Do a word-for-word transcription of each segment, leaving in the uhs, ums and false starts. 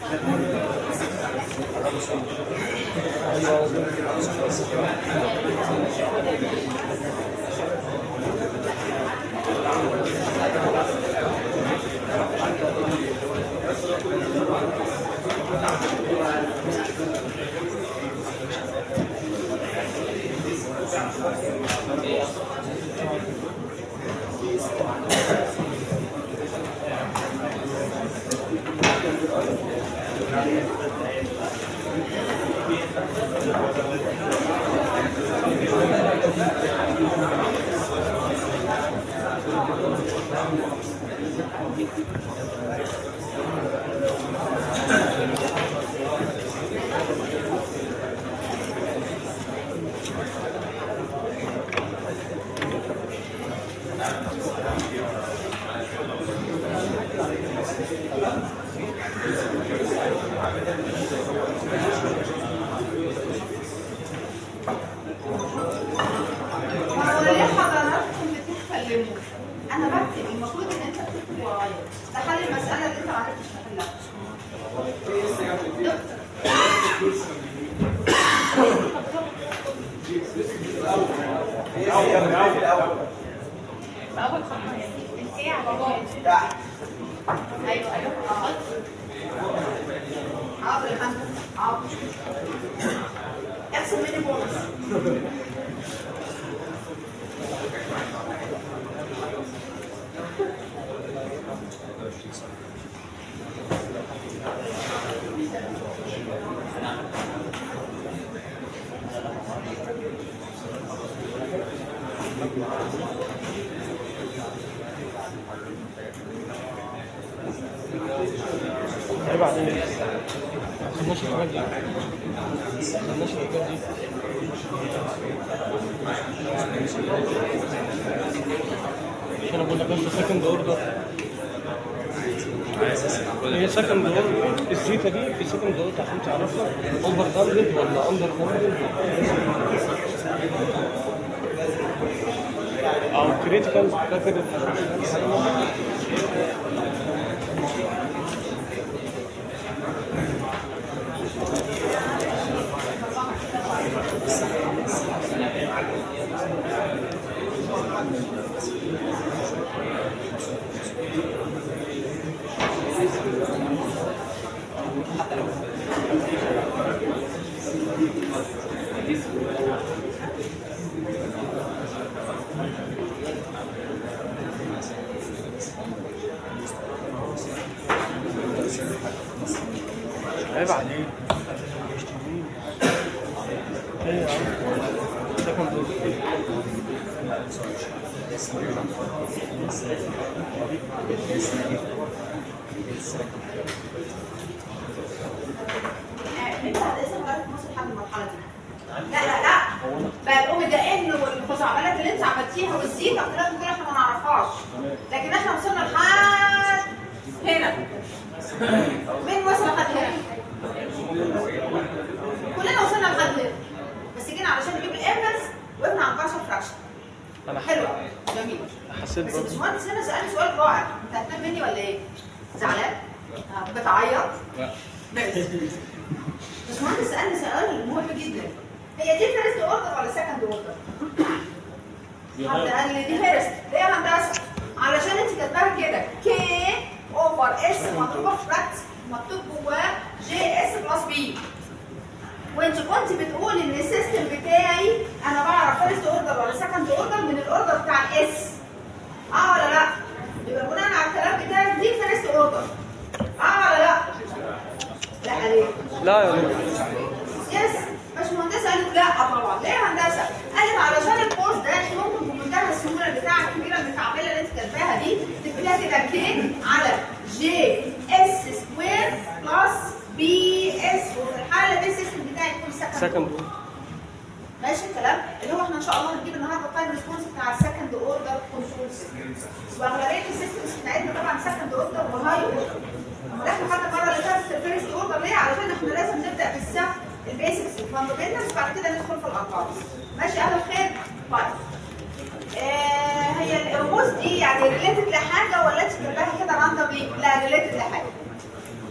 عيب عليك. ما خدناش الحاجات دي. ما خدناش الحاجات دي. مش انا بقول لك بس سكند اوردر. هي سكند اوردر الزيتا دي في سكند اوردر عشان تعرفها اوفر دامبد ولا اندر دامبد او كريتيكال فاكر عيب عليك. ايه يا عم سكند اوردر انت لسه لغايه ما توصل لحد المرحله دي. لا لا لا بقى الاوميجا ان والخزعبلات اللي انت عملتيها والزيتا والكلام ده كله احنا ما نعرفهاش، لكن احنا وصلنا لحد هنا. مين وصل لحد هنا؟ كلنا وصلنا لحد هنا، بس جينا علشان نجيب الانفرس وقفنا عند بارشل فراكشن. حلوه جميل. حسيت بس الباشمهندس هنا سالني سؤال رائع، انت هتنام مني ولا ايه؟ زعلان؟ بتعيط؟ لا ماشي. الباشمهندس سالني سؤال مهم جدا، هي دي فيرست اوردر ولا سكند اوردر؟ حد قال لي دي فيرست، ليه يا هندسه؟ علشان انت كاتباها كده كي اوفر اس مضروبه في فراكت مكتوب جواه جي اس بلس بي، وانت كنت بتقولي ان السيستم بتاعي انا بعرف فيرست اوردر ولا سكند اوردر من الاوردر بتاع الاس. اه ولا لا؟ يبقى بناء على الكلام بتاعك دي فيرست اوردر. اه ولا لا؟ لا ليه؟ لا يا رب. يس باشمهندسه قالت لا طبعا. ليه يا هندسه؟ قالت علشان الكورس ده ممكن بمنتهى السهوله البتاعه الكبيره المكعبله اللي انت كاتباها دي تكتبيها كده كي على جي اس سكوير بلس بي اس، وفي الحاله دي السيستم بتاعي يكون سكند اوردر. ماشي الكلام؟ اللي هو احنا ان شاء الله هنجيب النهارده التايم ريسبونس بتاع السكند اوردر كنترول سيستم. واغلبيه السيستمز بتاعتنا طبعا سكند اوردر وهاي اوردر. امال احنا خدنا المره اللي فاتت الفيرست اوردر ليه؟ علشان احنا لازم نبدا بالسهم البيسكس الفاندمنتالز بعد كده ندخل في الارقام. ماشي اهلا بخير؟ طيب. آه هي الرموز دي يعني ريليتد لحاجه ولا انت كاتباها كده راندوملي؟ لا ريليتد لحاجه.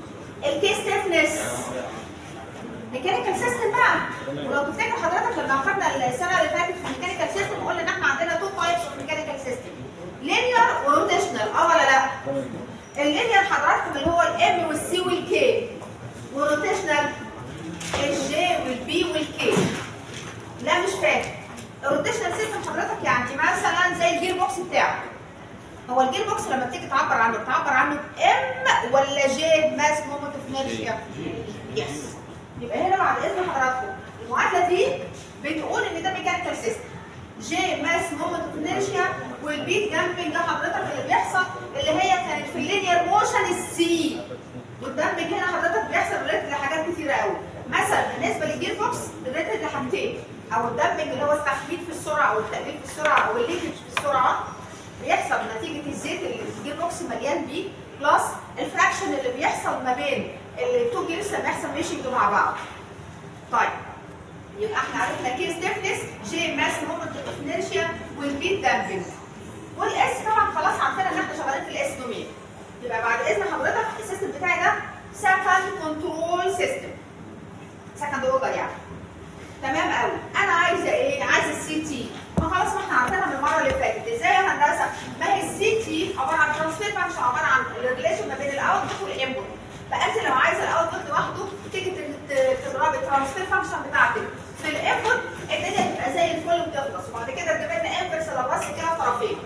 الكي ستيفنس ميكانيكال سيستم بقى. ولو تفتكر حضرتك لما اخدنا السنه اللي فاتت في الميكانيكال سيستم قلنا ان احنا عندنا تو تايبس في الميكانيكال سيستم، لينير وروتيشنال، اه ولا لا؟ اللينير حضراتكم اللي هو الام والسي والكي، والروتيشنال الجي والبي والكي. لا مش فاهم. الروتيشنال سيستم حضرتك يعني مثلا زي الجير بوكس بتاعك. هو الجير بوكس لما بتيجي تعبر عنه بتعبر عنه ام ولا جي ماس مومنت اوف انرشيا؟ يس. يبقى هنا بعد اذن حضراتكم المعادله دي بتقول ان ده ميكانيكال سيستم. جي ماس مومنت اوف انرشيا والبيت جامبنج ده حضرتك اللي بيحصل اللي هي كانت في اللينير موشن السي. والدمج هنا حضرتك بيحصل ريليتد لحاجات كتيره قوي. مثلا بالنسبه للجير بوكس ريليتد لحاجتين، او الدمج اللي هو التحديد في السرعه او التقليل في السرعه او الليكج في السرعه بيحصل نتيجه الزيت اللي الجير بوكس مليان بيه، بلس الفراكشن اللي بيحصل ما بين التو جيرز اللي بيحصل ميشنج مع بعض. طيب يبقى احنا عرفنا كي ستيفنس، جي ماس مومنت اوف انرشيا، والبيت دامبنج. والاس طبعا خلاص عارفين ان احنا شغالين في الاس دومين. يبقى بعد اذن حضرتك السيستم بتاعي ده سكند كنترول سيستم. سكند اوردر يعني. تمام قوي. انا عايزه ايه؟ عايزه السي تي. ما خلاص ما احنا عارفينها من المره اللي فاتت. ازاي يا هندسه؟ ما هي السي تي عباره عن ترانسفير فانكشن، عباره عن الريليشن ما بين الاوتبوت والانبوت. فانت لو عايزه الاوتبوت لوحده تيجي تضربي الترانسفير فانكشن بتاعتك في الانبوت، الدنيا تبقى زي الفل وتخلص، وبعد كده تجيب لنا انفرس للراس كده طرفين.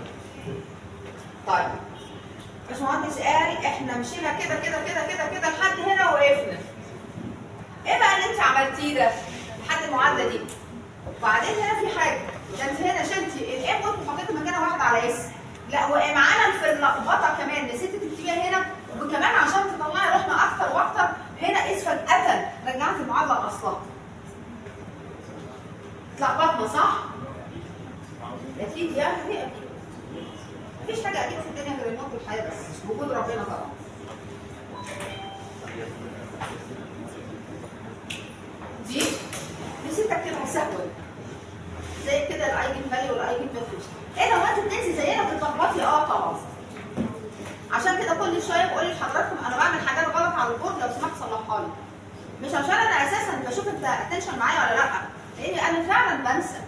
طيب باشمهندس قال احنا مشينا كده كده كده كده كده لحد هنا وقفنا. ايه بقى اللي انت عملتيه ده لحد المعادله دي؟ وبعدين هنا في حاجه، ده انت هنا شلتي الانبوت وحطيتي مكانها واحد على اس. لا ومعانا في اللخبطه كمان نسيتي تكتبيها هنا، وكمان عشان تطلعي روحنا اكتر واكتر هنا اس فجاه رجعت المعادله لاصلها. اتلخبطنا صح؟ اكيد يعني اكيد. مفيش حاجه اكيد في الدنيا غير الموت والحياه بس، وجود ربنا طبعا. دي نسيت اكتبها سهوا زي كده الايجن فاليو والايجن فاليو. ايه لو انت بتنسي زينا بتتلخبطي؟ اه طبعا. عشان كده كل شويه بقول لحضراتكم انا بعمل حاجات غلط على البورد لو سمحت صلحها لي. مش عشان انا اساسا بشوف انت اتنشن معايا ولا لا، لاني انا فعلا بنسى.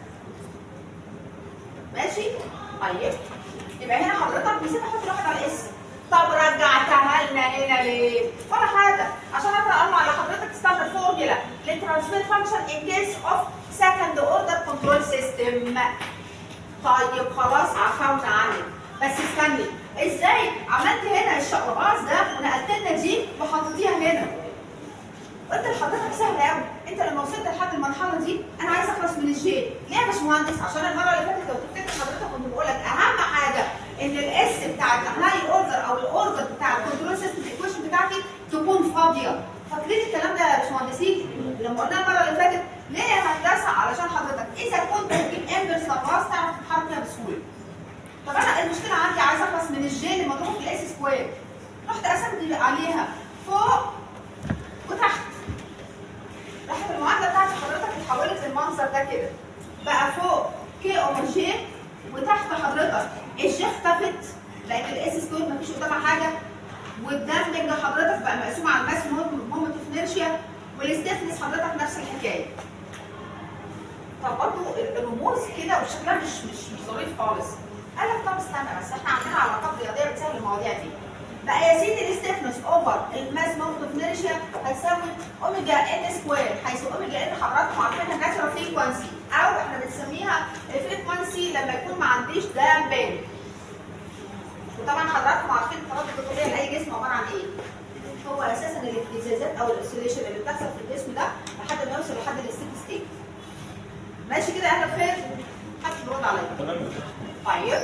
ماشي؟ طيب يبقى هنا حضرتك نسيت احط واحد على اس. طب رجعتها لنا هنا ليه؟ ولا حاجه، عشان اقدر اطلع لحضرتك ستاندرد فورمولا للترانسفير فانكشن ان كيس اوف سكند اوردر كنترول سيستم. طيب خلاص عفونا عنك، بس استني، ازاي عملت هنا الشقرباز ده ونقلت لنا دي وحطيتيها هنا؟ قلت لحضرتك سهل قوي، انت لما وصلت لحد المرحله دي انا عايز اخلص من الجي. ليه يا باشمهندس؟ عشان المره اللي فاتت لو تفتكر حضرتك كنت بقول لك اهم حاجه ان الاس بتاع الهاي اوردر او الاوردر بتاع الكنترول سيستم الايكويشن بتاعتي تكون فاضيه. فاكرين الكلام ده يا باشمهندسين؟ لما قلنا المره اللي فاتت ليه يا هندسه؟ علشان حضرتك اذا كنت هتجيب انفرس للراس تعرف تتحرك فيها بسهوله. طب انا المشكله عندي عايز اخلص من الجي اللي مضروب في الاس سكوير. رحت قسمت عليها فوق وتحت. راحت المعادله بتاعتي حضرتك اتحولت للمنظر ده كده. بقى فوق كي اومر جي وتحت حضرتك الجي اختفت لان الاس سكوير مفيش قدامها حاجه، والدامبنج حضرتك بقى مقسوم على الماس مومنت اوف انرشيا، والستيفنس حضرتك نفس الحكايه. طب برضه الرموز كده وشكلها مش مش مش ظريف خالص. قال لك طب استنى بس احنا عندنا علاقات رياضيه بتسهل المواضيع دي. بقى يا سيدي الستيفنس اوفر الماس مومنت اوف انرشيا هيساوي اوميجا ان سكوير، حيث اوميجا ان حضراتكم عارفينها ناتشرال فريكونسي، او احنا بنسميها الفريكونسي لما يكون ما عنديش دامبنج. وطبعا حضراتكم عارفين التردد الطبيعي لاي جسم عباره عن ايه؟ هو اساسا الاهتزازات او الاوسيليشن اللي بتحصل في الجسم ده لحد ما يوصل لحد الستيت ستيت. ماشي كده يا اهل الخير؟ محدش بيرد عليا. تمام. طيب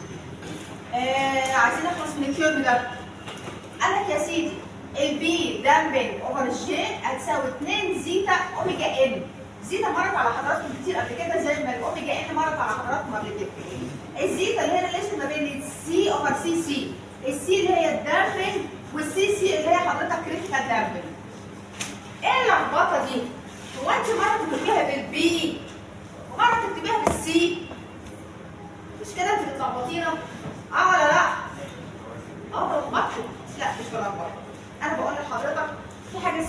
آه عايزين نخلص من الكيرف ده. قال لك يا سيدي البي دامبنج اوفر الجي هتساوي اتنين زيتا اوميجا ان. زيتا مرت على حضراتكم كتير قبل كده زي ما الاوميجا ان مرت على حضراتكم قبل كده. الزيتا اللي هي الريليشن ما بين السي اوفر سي سي، السي اللي هي الدامبنج والسي سي اللي هي حضرتك كريتيكال دامبنج. ايه اللخبطه دي؟ هو انت مره تكتبيها بالبي ومره تكتبيها بالسي؟ مش كده انت بتلخبطينا؟ اه ولا لا؟ اه بلخبطكم؟ لا مش بلخبطكم. انا بقول لحضرتك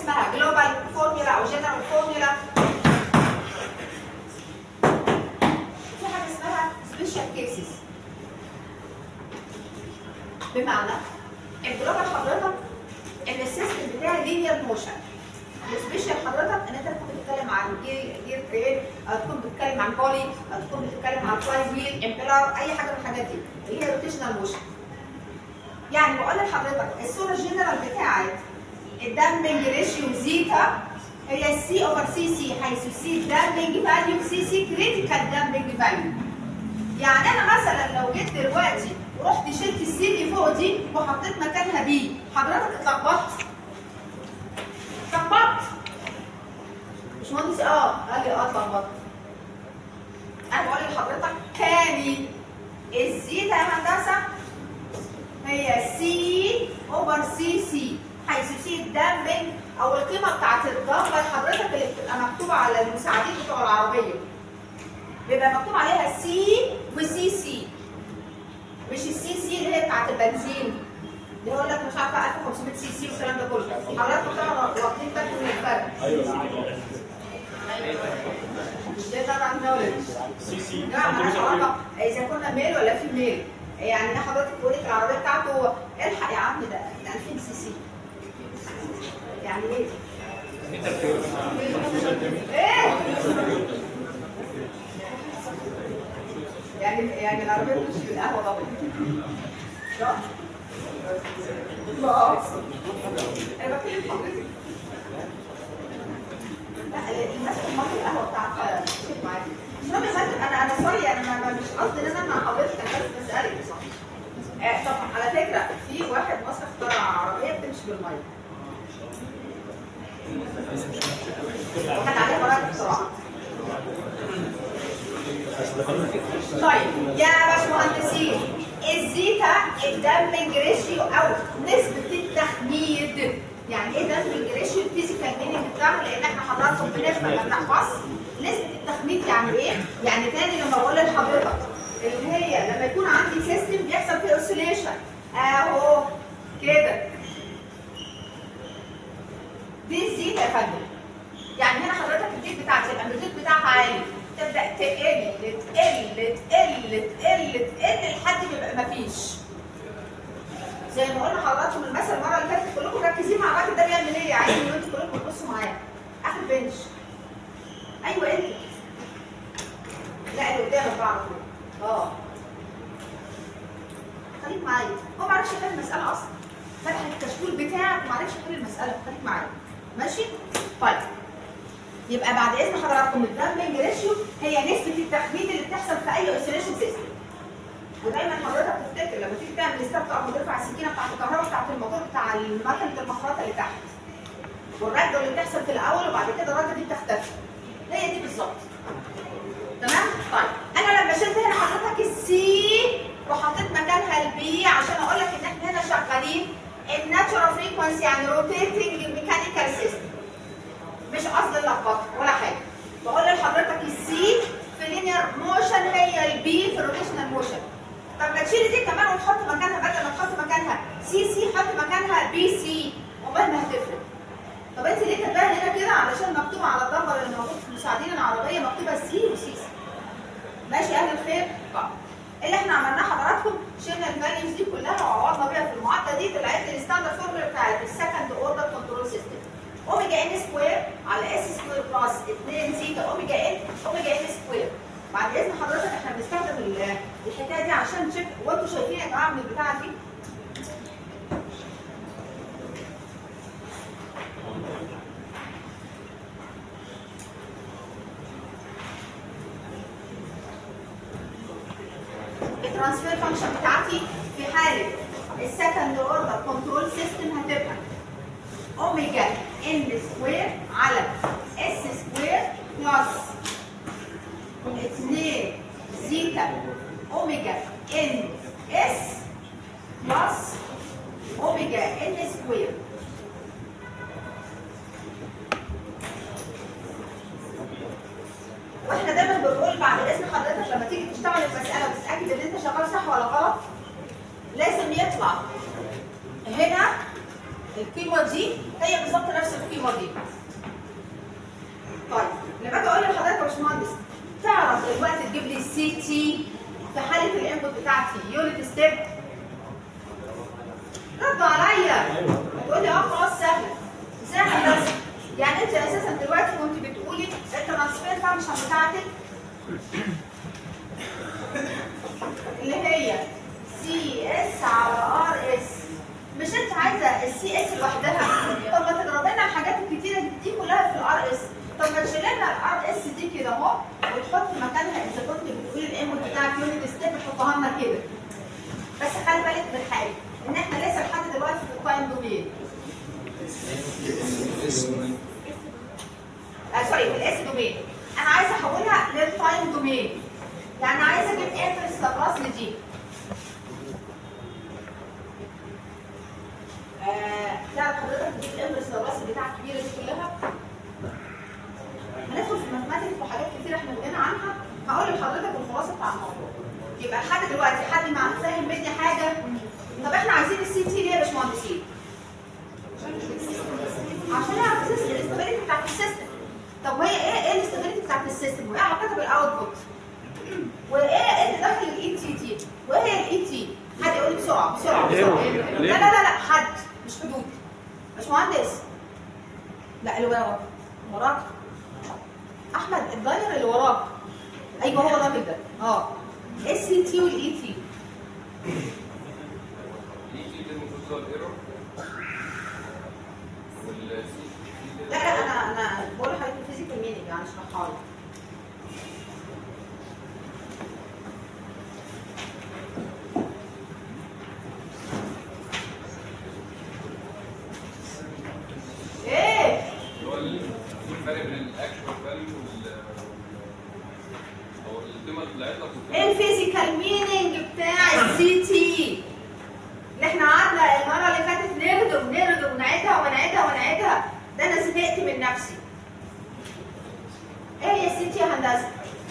اسمها جلوبال فورمولا او جنرال فورمولا. في حاجه اسمها سبيشال كيسز، بمعنى الجلوبال حضرتك ان السيستم بتاعي لينير موشن، السبيشال حضرتك ان انت تكون بتتكلم عن جير جير ترين، او تكون بتتكلم عن بولي، او تكون بتتكلم عن فلاي ويل، امبلر، اي حاجه من الحاجات دي اللي هي روتيشنال موشن. يعني بقول لحضرتك الصوره الجنرال بتاعت الدامبنج ريشيو زيتا هي سي اوفر سي سي، حيث سي دامبنج فاليو، سي سي كريتيكال دامبنج فاليو. يعني انا مثلا لو جيت دلوقتي ورحت شلت السي اللي فوق دي وحطيت مكانها بي، حضرتك اتلخبطت؟ اتلخبطت؟ مش مهندس اه قال لي اه اتلخبطت. انا بقول لحضرتك تاني الزيتا يا هندسه هي سي اوفر سي سي، حيث سي الدامبنج او القيمه بتاعت الضمه حضرتك اللي بتبقى مكتوبه على المساعدين بتوع العربيه، بيبقى مكتوب عليها سي وسي سي، مش السي سي اللي هي بتاعت البنزين اللي يقول لك مش عارفه ألف وخمسمية سي سي والكلام ده كله. حضراتكم طبعا واخدين بالكم من الفرق. ايوه مش ده طبعا نولج سي سي اذا كنا ميل ولا في ميل. يعني ده حضرتك تقول لك العربيه بتاعته الحق يا عم ده ألفين سي سي، يعني ايه؟ ايه؟ يعني يعني العربيه بتشرب القهوه طبعا صح؟ لا انا بتكلم حضرتك. لا الناس بتحط القهوه بتاعتها شيك معاكي. مش مهم انا انا سوري انا مش قصدي ان انا مع حضرتك، انا بس بسالك صح. آه طبعا على فكره في واحد مصري اخترع عربيه بتمشي بالميه وكان عليها براءه اختراع. طيب يا باشمهندسين الزيتا الدامبنج ريشيو او نسبه التخميد. يعني ايه دامبنج ريشيو؟ الفيزيكال مينينج بتاعه، لان احنا حضراتكم بنفهم ما بنحفظ. نسبه التخميد يعني ايه؟ يعني تاني لما بقول لحضرتك اللي هي لما يكون عندي سيستم بيحصل فيه اوسيليشن اهو كده، دي الزيتا يا فندم. يعني هنا حضرتك الديك بتاعتي الامبليتيود بتاعها عالي، تبدا تقل تقل تقل تقل تقل لحد ما يبقى مفيش. زي ما قلنا لحضراتكم المثل المره اللي فاتت، كلكم مركزين مع الراجل ده بيعمل ايه، عايزين ان انتوا كلكم تبصوا معاه. اخر بنش. ايوه انت. لا اللي قدامك بقى على طول. اه. خليك معايا. هو ما عرفش يحل المساله اصلا. فتح الكشكول بتاعك وما عرفش يحل المساله، خليك معايا. ماشي؟ طيب. يبقى بعد اذن حضراتكم الدامبنج ريشيو هي نسبه التخميد اللي بتحصل في اي اوسيليشن سيستم. ودايما حضرتك تفتكر لما تيجي تعمل ستارت اب وترفع السكينه بتاعت الكهرباء بتاعت الموتور بتاع مكنه المخرطه اللي تحت. والرده اللي بتحصل في الاول وبعد كده الرده دي بتختفي. هي دي بالظبط. تمام؟ طيب انا لما شلت هنا حضرتك السي وحطيت مكانها البي عشان اقول لك ان احنا هنا شغالين الناتشورال فريكونسي، يعني روتيتنج ميكانيكال سيستم. مش قصد اللخبطه ولا حاجه. بقول لحضرتك السي في لينير موشن هي البي في روتيشنال موشن. طب ما تشيل دي كمان وتحط مكانها، بدل ما تحط مكانها سي سي حط مكانها بي سي، عقبال ما هتفرق. طب انت ليه كاتباها هنا كده؟ علشان مكتوب على الدمبر اللي موجود في المساعدين العربيه مكتوبه سي وسي سي. ماشي اهل الخير؟ طب اللي احنا عملناه حضراتكم شلنا الفاليوز دي كلها وعوضنا بيها في المعادله دي، طلعت لي الستاندرد فورمولا بتاعت السكند اوردر كنترول سيستم. اوميجا ان سكوير على اس سكوير بلس اتنين زيتا اوميجا ان اوميجا ان سكوير. بعد اذن حضرتك احنا بنستخدم الحكايه دي عشان نشوف. وانتوا شايفين يا جماعه من البتاعه دي الترانسفير فانكشن بتاعتي في حاله السكند اوردر كنترول سيستم هتبقى اوميجا ان سكوير على اس سكوير بلس اتنين زيتا اوميجا ان اس بلس اوميجا ان سكوير. واحنا دايما بنقول بعد اذن حضرتك لما تيجي تشتغل المساله وتتاكد ان انت شغال صح ولا غلط، لازم يطلع هنا القيمه دي هي بالظبط نفس القيمه دي. طيب لما باجي اقول لحضرتك يا باشمهندس تعرف دلوقتي تجيب لي السي تي في حاله الانبوت بتاعتي يونت ستيب؟ ردوا عليا تقول لي اه خلاص سهله. سهله بس يعني انت اساسا دلوقتي وانت بتقولي الترانسفير فانكشن بتاعتك اللي هي سي اس على ار اس، مش انت عايزه السي اس لوحدها؟ طب ما تضرب لنا الحاجات الكتيره دي كلها في الار اس. طب ما تشيل لنا الار اس دي كده اهو وتحط مكانها اذا كنت بتقولي الانبوت بتاعك يونت ستيب تحطها لنا كده. بس خلي بالك من حاجه ان احنا لسه لحد دلوقتي في التايم دومين. آه سوري في الاس دومين. انا عايزه احولها للتايم دومين. يعني عايزه اجيب انفرس لابلاس لدي. آه تعرف حضرتك تجيب الانفرس لابلاس بتاعك الكبيره دي كلها؟ هندخل في الماثماتيك وحاجات كتير احنا قلنا عنها، هقول لحضرتك الخلاصه بتاع الموضوع. يبقى لحد دلوقتي حد ما فاهم مني حاجه؟ طب احنا عايزين السي تي ليه يا باشمهندسين؟ عشان نعرف الاستابيليتي بتاعت السيستم. طب وهي ايه ايه الاستابيليتي بتاعت السيستم؟ وايه علاقتها بالاوتبوت؟ وايه اللي داخل الاي تي تي؟ وايه الاي تي؟ حد يقول لي بسرعه بسرعه بسرعه. لا لا لا لا حد مش حدود. باشمهندس لا اللي وراك وراك احمد الداير اللي وراك. ايوه هو الراجل ده اه اس سي تي والاي تي. لا لا انا انا بقول لحضرتك الفيزيكال مينينج يعني اشرحها لك. ايه؟ هو الفرق بين الاكشوال فاليو وال او القيمه اللي طلعت لك. ايه الفيزيكال مينينج بتاع السي تي؟ اللي احنا قعدنا المره اللي فاتت نرجع ونرجع ونعيدها ونعيدها ونعيدها، ده انا زهقت من نفسي. ايه هي السي تي يا هندسه؟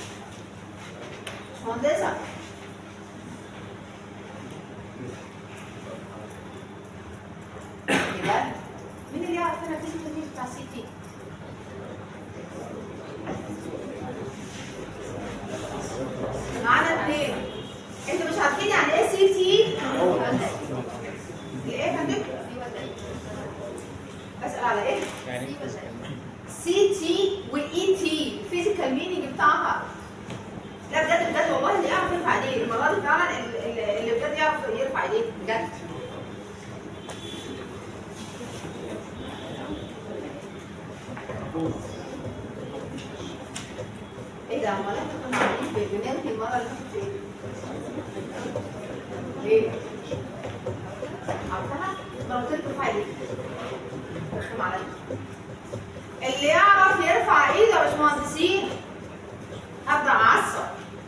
مش مهندسه؟ كده مين اللي يعرف انا الفيزيكال مينينج بتاع السي تي؟ معانا اثنين. انتوا مش عارفين يعني ايه سي تي؟ ايه يا فندم؟ بسأل على ايه؟ سي تي واي تي الفيزيكال مينينج بتاعها. لا بجد بجد والله اللي يعرف يرفع ايديه، المره دي فعلا اللي اللي بجد يعرف يرفع ايديه بجد. ايه ده؟ امال احنا كنا قاعدين بننهي المره اللي فاتت ايه؟ ليه؟ عارفاها؟ ما قلت لكم ارفع ايديك. رخم عليا. اللي يعرف يرفع ايده يا باشمهندسين هبدا اعصب.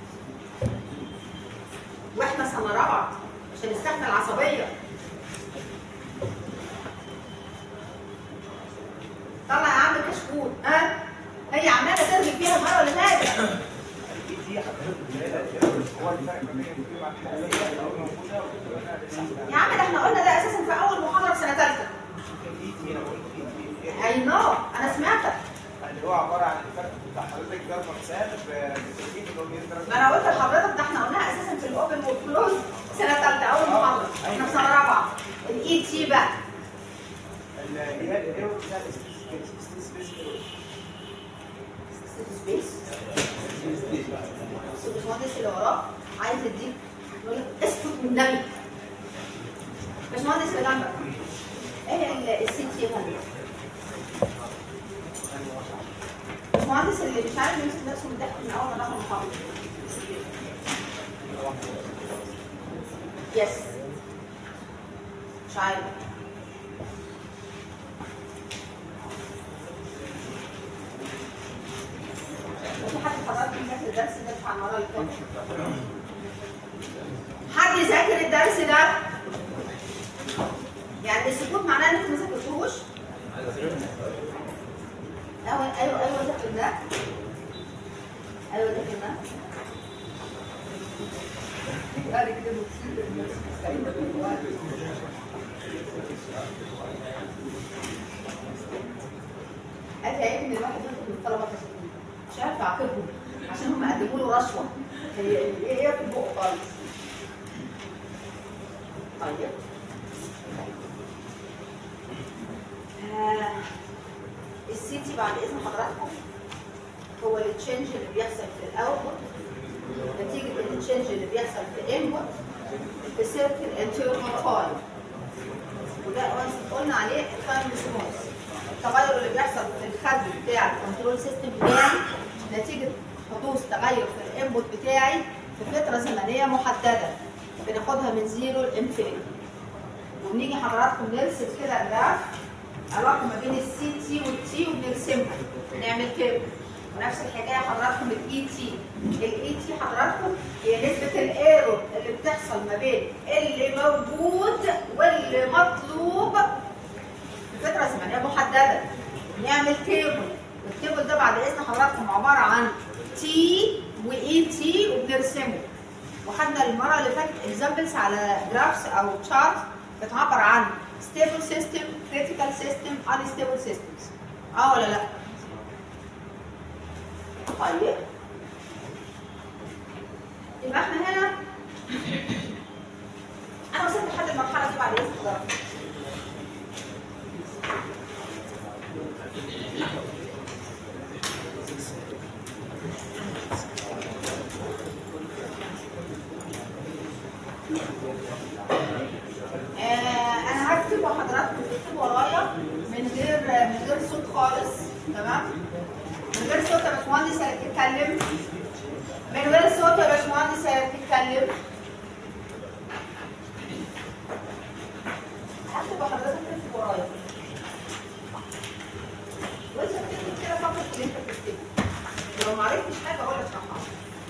واحنا سنه رابعه مش هنستحمل العصبيه. طلع يا عم كشكول ها؟ هي عماله ترغي فيها المره اللي فاتت. يا عم ده احنا قلنا ده اساسا في اول محاضره في سنه ثالثه. اي نو انا سمعتك. اللي هو عباره عن الفرق بتاع حضرتك ضرب سالب بتركيب اللي هو بيضرب. ما انا قلت لحضرتك ده احنا قلناها اساسا في الاوبن والكلوز سنه ثالثه اول محاضره. احنا في سنه رابعه. الاي تي بقى. اللي هي الايرور بتاع سبيس. الباشمهندس اللي وراه عايز يديك يقول لك اسكت من النبي. باشمهندس اللي جنبك. ايه السي تي يا فندم؟ الباشمهندس اللي مش عارف يمسك نفسه من الضحك من اول ما دخل المحاضره. يس. مش عارف. في حد حضرتك ذاكر الدرس ده بتاع المره اللي فاتت؟ حد ذاكر الدرس ده؟ يعني السكوت معناه انك ما ذاكرتوش؟ ايوه ايوه ايوه ذاكرناه. ايوه ذاكرناه. قال كده قال لي عيب ان الواحد يطلب من الطلبه تسليم، مش عارف اعاقبهم عشان هم قدموا له رشوه. هي ايه هي في البق خالص. طيب آه. السيتي بعد اذن حضراتكم هو التشينج اللي بيحصل في الاوتبوت نتيجه التشينج اللي بيحصل في الانبوت في سيركل انترنال تايم، وده قلنا عليه التايم ريسبونس، التغير اللي بيحصل في الخد بتاع الكنترول سيستم بتاعي نتيجه حدوث تغير في الانبوت بتاعي في فتره زمنيه محدده بناخدها من زيرو لانفينيتي. وبنيجي حضراتكم نرسم كده جراف علاقه ما بين السي تي والتي وبنرسمها نعمل كده. ونفس الحكايه حضراتكم الاي تي، الاي تي حضراتكم هي نسبه الايرور اللي بتحصل ما بين اللي موجود واللي مطلوب في فتره زمنيه محدده. نعمل تيبل، والتيبل ده بعد اذن حضراتكم عباره عن تي واي تي وبنرسمه. وخدنا المره اللي فاتت اكزامبلز على جرافس او تشارت بتعبر عن ستيبل سيستم، كريتيكال سيستم، انستيبل سيستمز. اه ولا لا؟ طيب يبقى احنا هنا انا وصلت لحد المرحله دي بعد اذن حضرتك. آه انا هكتب وحضراتكم تكتبوا ورايا من غير من غير صوت خالص، تمام؟ من غير صوت يا باشمهندس هتتكلم. من غير صوت يا باشمهندس هتتكلم. هكتب وحضرتك تكتب ورايا. وانت بتكتب كده فكر في اللي انت بتكتبه. ولو ما عرفتش حاجه اقول لك اشرحها.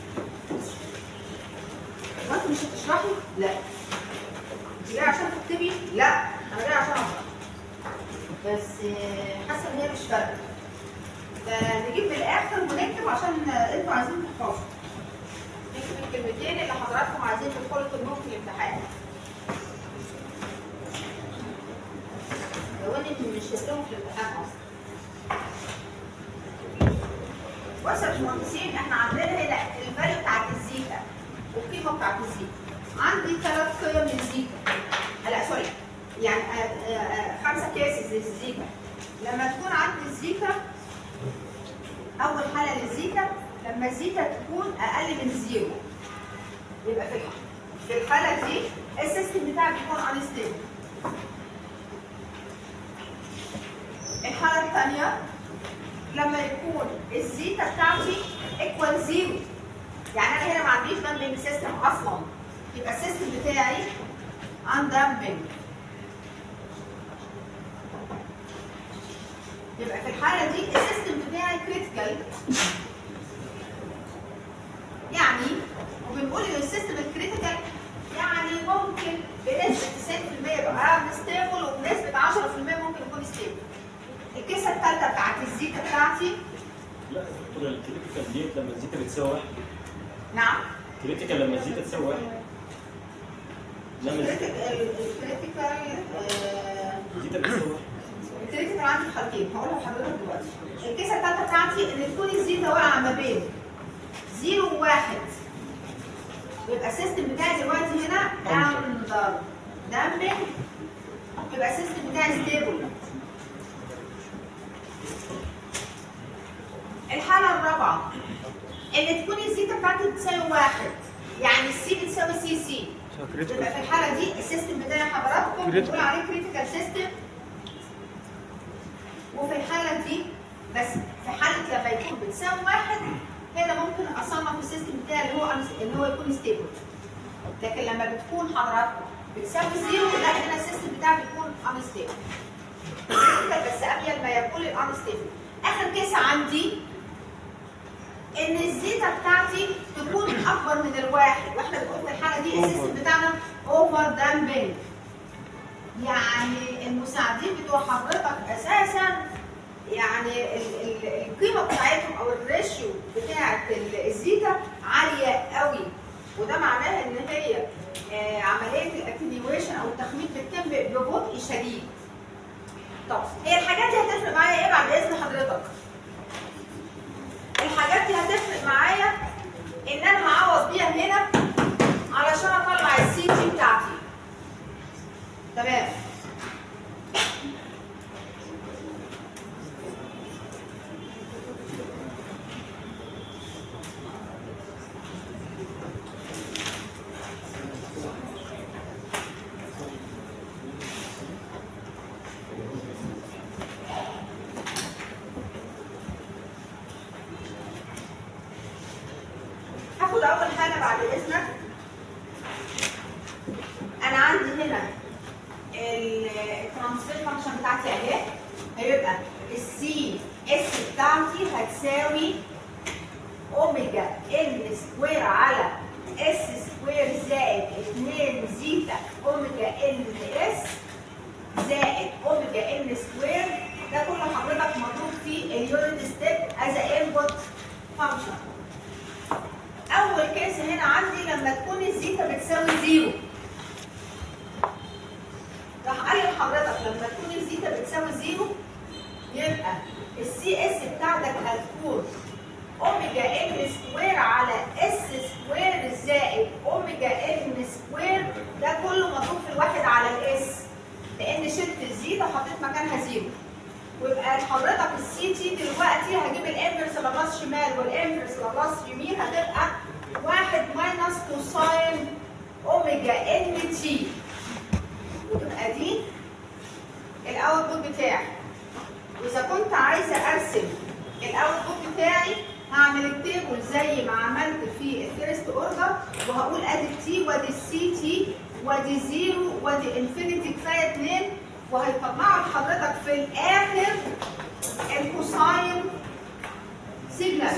هو انت مش هتشرحي؟ لا. انت جايه عشان تكتبي؟ لا، انا جايه عشان اشرح. بس حاسه ان هي مش فارقه. فنجيب من الاخر ونكتب عشان انتوا عايزين تحفظوا. نكتب الكلمتين اللي حضراتكم عايزين تدخلوا ترموهم في الامتحان. لو انتوا مش هترموا في الامتحان اصلا. بصوا يا باشمهندسين، احنا عندنا هنا الفاليو بتاعت الزيتا والقيمه بتاعت الزيتا. عندي ثلاث قيم للزيتا. لا سوري، يعني آآ آآ خمسه كيسز للزيتا. لما تكون عندي الزيتا أول حالة للزيتا لما الزيتا تكون أقل من زيرو، يبقى في في الحالة دي السيستم بتاعك بيكون انستيبل. الحالة الثانية لما يكون الزيتا بتاعتي ايكوال زيرو، يعني أنا هنا ما عنديش دامبنج سيستم أصلا، يبقى السيستم بتاعي اندامبنج. يبقى في الحالة دي السيستم بتاعي كريتيكال، يعني وبنقول ان السيستم الكريتيكال يعني ممكن بنسبة تسعين في المية يبقى ستيبل وبنسبة عشرة في المية ممكن يكون ستيبل. الكيسة الثالثة بتاعت الزيتا بتاعتي. لا دكتور الكريتيكال ديت لما الزيتا بتساوي واحد. نعم؟ الكريتيكال لما الزيتا تساوي واحد. لما الكريتيكال الزيتا بتساوي واحد. الكريتيكال عندي حالتين هقولها لحضرتك دلوقتي. الكيسه الثالثه بتاعتي ان تكون الزيتا واقعه ما بين زيرو وواحد، يبقى السيستم بتاعي دلوقتي هنا اندر دامبنج، يبقى السيستم بتاعي ستيبل. الحاله الرابعه ان تكون الزيتا بتاعتي بتساوي واحد، يعني السي بتساوي سي سي، يبقى في الحاله دي السيستم بتاعي حضراتكم بنقول عليه كريتيكال سيستم. وفي الحالة دي بس في حالة لما يكون بتساوي واحد هنا ممكن أصنف السيستم بتاعي اللي هو اللي هو يكون ستيبل. لكن لما بتكون حضراتكم بتساوي زيرو لا هنا السيستم بتاعي بيكون انستيبل. بس قبل ما يكون الانستيبل. آخر كيس عندي إن الزيتا بتاعتي تكون أكبر من الواحد، وإحنا بنقول في الحالة دي السيستم بتاعنا أوفر دامبنج. يعني المساعدين بتوع حضرتك اساسا يعني ال ال القيمه بتاعتهم او الريشيو بتاعت الزيتا عاليه قوي، وده معناه ان هي آه عمليه الاتنيويشن او التخميد بتتم ببطء شديد. طب هي الحاجات دي هتفرق معايا ايه بعد اذن حضرتك؟ المفروض اول حاجه بعد اذنك انا عندي هنا الترانسفير فانكشن بتاعتي اهي، هيبقى السي اس بتاعتي هتساوي اوميجا ال سكوير على اس سكوير زائد اتنين زيتا اوميجا ال اس زائد اوميجا ال سكوير. ده كله حضرتك مطلوب فيه اليونت ستيب از انبوت فانكشن. اول كيس هنا عندي لما تكون الزيتا بتساوي زيرو، راح قال لحضرتك لما تكون الزيتا بتساوي زيرو يبقى السي اس بتاعتك هتكون اوميجا ال سكوير على اس سكوير زائد اوميجا ال سكوير. ده كله مضروب في الواحد على الاس، لان شلت الزيتا وحطيت مكانها زيرو. ويبقى حضرتك السي تي دلوقتي هجيب الانفرس لباص شمال والانفرس لباص يمين، هتبقى واحد ماينس كوساين اوميجا ان تي، وتبقى دي الاوتبوت بتاعي. واذا كنت عايزه ارسم الاوتبوت بتاعي هعمل التيبل زي ما عملت في الفيرست اوردر، وهقول ادي التي وادي السي تي وادي زيرو وادي انفينيتي، كفايه اتنين، وهيطلعوا لحضرتك في الاخر الكوساين سيجنال.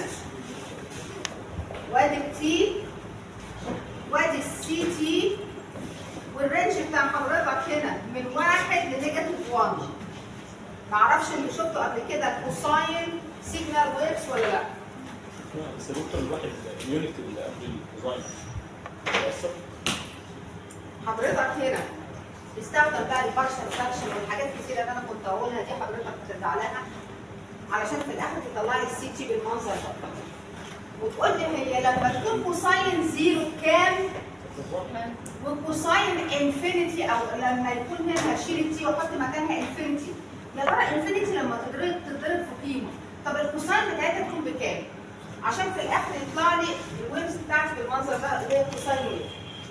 وادي التي وادي السي تي، والرينج بتاع حضرتك هنا من واحد لنيجاتيف واحد. معرفش اللي شفته قبل كده الكوساين سيجنال ويفز ولا لا؟ بس يا دكتور الواحد اليونت اللي قبل الديزاين بيأثر. حضرتك هنا بيستخدم بقى البارشل فراكشن والحاجات الكتيره اللي انا كنت هقولها دي، حضرتك بترجع لها علشان في الاخر تطلع لي السي تي بالمنظر ده. وتقول لي هي لما تكون كوساين زيرو كام؟ وكوساين انفينيتي، او لما يكون هنا هشيل التي واحط مكانها انفينيتي. يا ترى انفينيتي لما تضرب تضرب في قيمه، طب الكوساين بتاعتها تكون بكام؟ عشان في الاخر يطلع لي الويفز بتاعتي بالمنظر ده اللي هي كوساين ويف.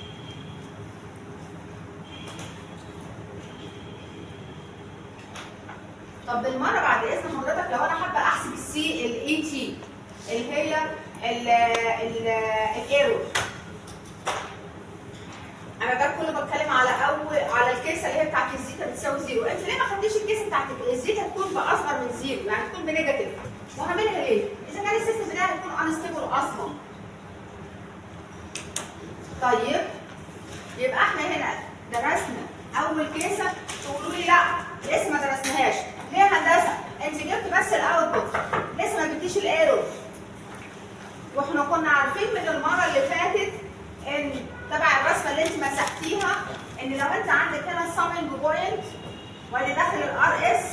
طب بالمره بعد اذن حضرتك لو انا حابه احسب السي الاي تي اللي هي الايرور، انا ده كله بتكلم على اول على الكيس اللي هي بتاعت الزيتا بتساوي زيرو. انت ليه ما خدتيش الكيس بتاعت الزيتا تكون باصغر من زيرو، يعني تكون بنيجاتيف؟ وهعملها ليه؟ اذا كان السيستم بتاعي هيكون انستيبل اصلا. طيب يبقى احنا هنا درسنا اول كيسه، تقولوا لي لا لسه ما درسناهاش. ليه يا هندسه؟ انت جبت بس الاوتبوت لسه ما جبتيش الايرور. واحنا كنا عارفين من المره اللي فاتت ان تبع الرسمه اللي انت مسحتيها ان لو انت عندك هنا السامنج بوينت وادي داخل الار اس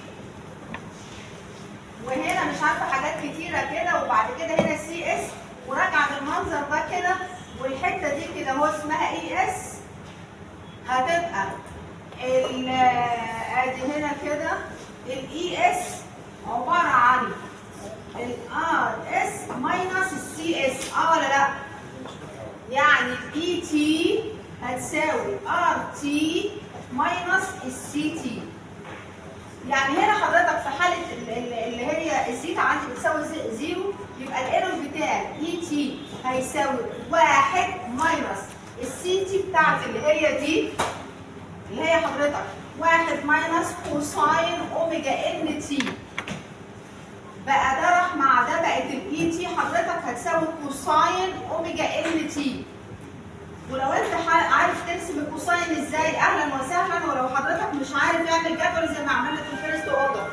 وهنا مش عارفه حاجات كتيره كده، وبعد كده هنا سي اس وراجعه بالمنظر ده كده، والحته دي كده هو اسمها اي اس، هتبقى ال ادي هنا كده الاي اس عباره عن الار اس ماينس السي اس. اه ولا لا؟ يعني الاي تي هتساوي ار تي ماينس السي تي. يعني هنا حضرتك في حاله اللي هي الزيتا عندي بتساوي زيرو، يبقى الايرور بتاع اي تي هيساوي واحد ماينس السي تي بتاعتي اللي هي دي اللي هي حضرتك واحد ماينس كوساين اوميجا ان تي. بقى ده راح مع ده، بقت الاي تي حضرتك هتساوي كوساين اوميجا ان تي. ولو انت عارف ترسم الكوساين ازاي اهلا وسهلا، ولو حضرتك مش عارف اعمل جدول زي ما عملنا في الفيرست اوردر.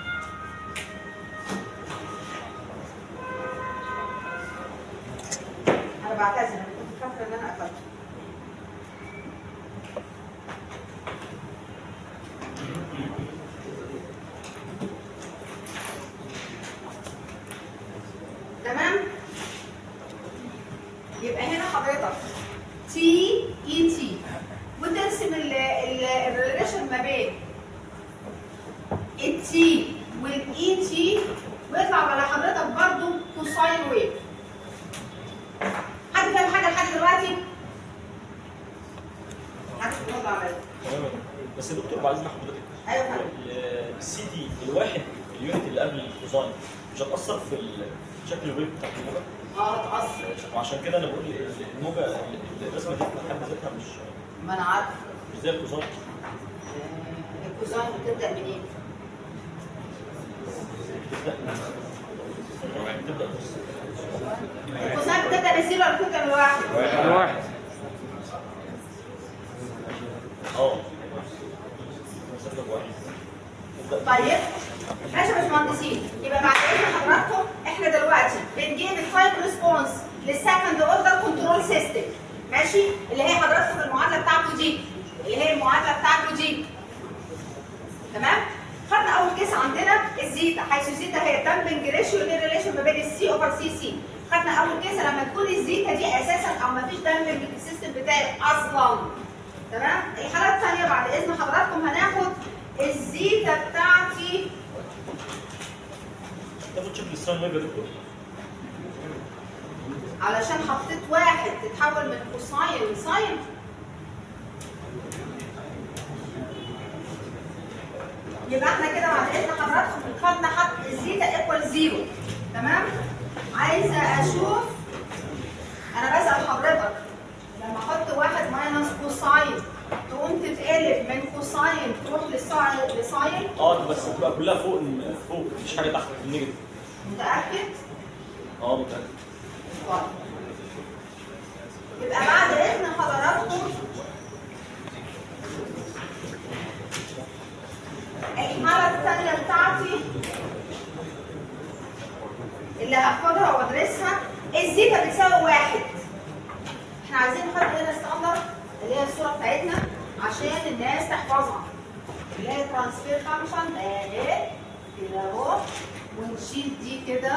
انا بعتذر، انا كنت فاكره ان انا قفلت. تمام؟ يبقى هنا حضرتك تي اي تي، وترسم الريليشن ما بين التي والاي تي، ويطلع على حضرتك برضو كوساين ويف. حد فاهم حاجه لحد دلوقتي؟ حد بيرد عليا؟ تمام. بس يا دكتور بعد اذن حضرتك، ايوه فاهم. السي دي الواحد اليونت اللي قبل الكوساين مش هتاثر في شكل الويف بتاع الموجه؟ اه تأثر. وعشان كده انا بقول الموجه الرسمه دي في حد ذاتها مش ما انا عارفه. مش زي الكوزاين. الكوزاين بتبدأ منين؟ بتبدا الكوزاين بتبدأ من زيرو ولا بتبدأ من واحد؟ واحد. اه طيب ماشي يا باشمهندسين، يبقى بعد اذن حضراتكم احنا دلوقتي بنجيب التايم ريسبونس للسكند اوردر كنترول سيستم، ماشي؟ اللي هي حضراتكم المعادله بتاعته دي، اللي هي المعادله بتاعته دي. تمام؟ خدنا اول كيس عندنا الزيتا، حيث الزيتا هي الدامبنج ريشيو اللي ريليشن ما بين السي اوفر سي سي. خدنا اول كيس لما تكون الزيتا دي اساسا او ما فيش دامبنج في السيستم بتاعي اصلا. تمام؟ الحاله الثانيه بعد اذن حضراتكم هناخد الزيتا بتاعتي. تاخد شكل الساين ويف يا دكتور؟ علشان حطيت واحد تتحول من كوساين لساين. يبقى احنا كده بعد اذن حضراتكم خدنا حط الزيتا ايكوال زيرو. تمام؟ عايزه اشوف، انا بسال حضرتك لما احط واحد ماينس كوساين تقوم تتقلب من كوساين تروح لساين لساين؟ اه بس بتبقى كلها فوق فوق مفيش حاجه تحت في النيجاتيف. متاكد؟ اه متاكد. طيب يبقى بعد اذن حضراتكم الحاله الثانيه بتاعتي اللي هاخدها وادرسها الزيتا بتساوي واحد. احنا عايزين نحط هنا ستاندرد اللي هي الصوره بتاعتنا عشان الناس تحفظها، اللي هي ترانسفير فانكشن اهي كده اهو، ونشيل دي كده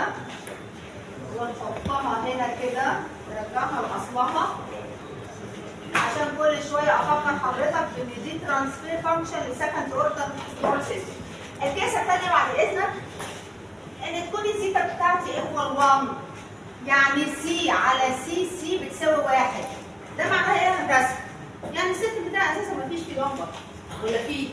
ونحطها هنا كده نرجعها لاصلها عشان كل شويه افكر حضرتك ان دي ترانسفير فانكشن لسكند اوردر كنترول سيستم. الكيسه الثانيه بعد اذنك ان تكون الزيتا بتاعتي ايكوال واحد، يعني سي على سي سي بتساوي واحد. ده معناها ايه يا هندسه؟ يعني السيستم بتاعي اساسا ما فيش فيه لمبه ولا فيه؟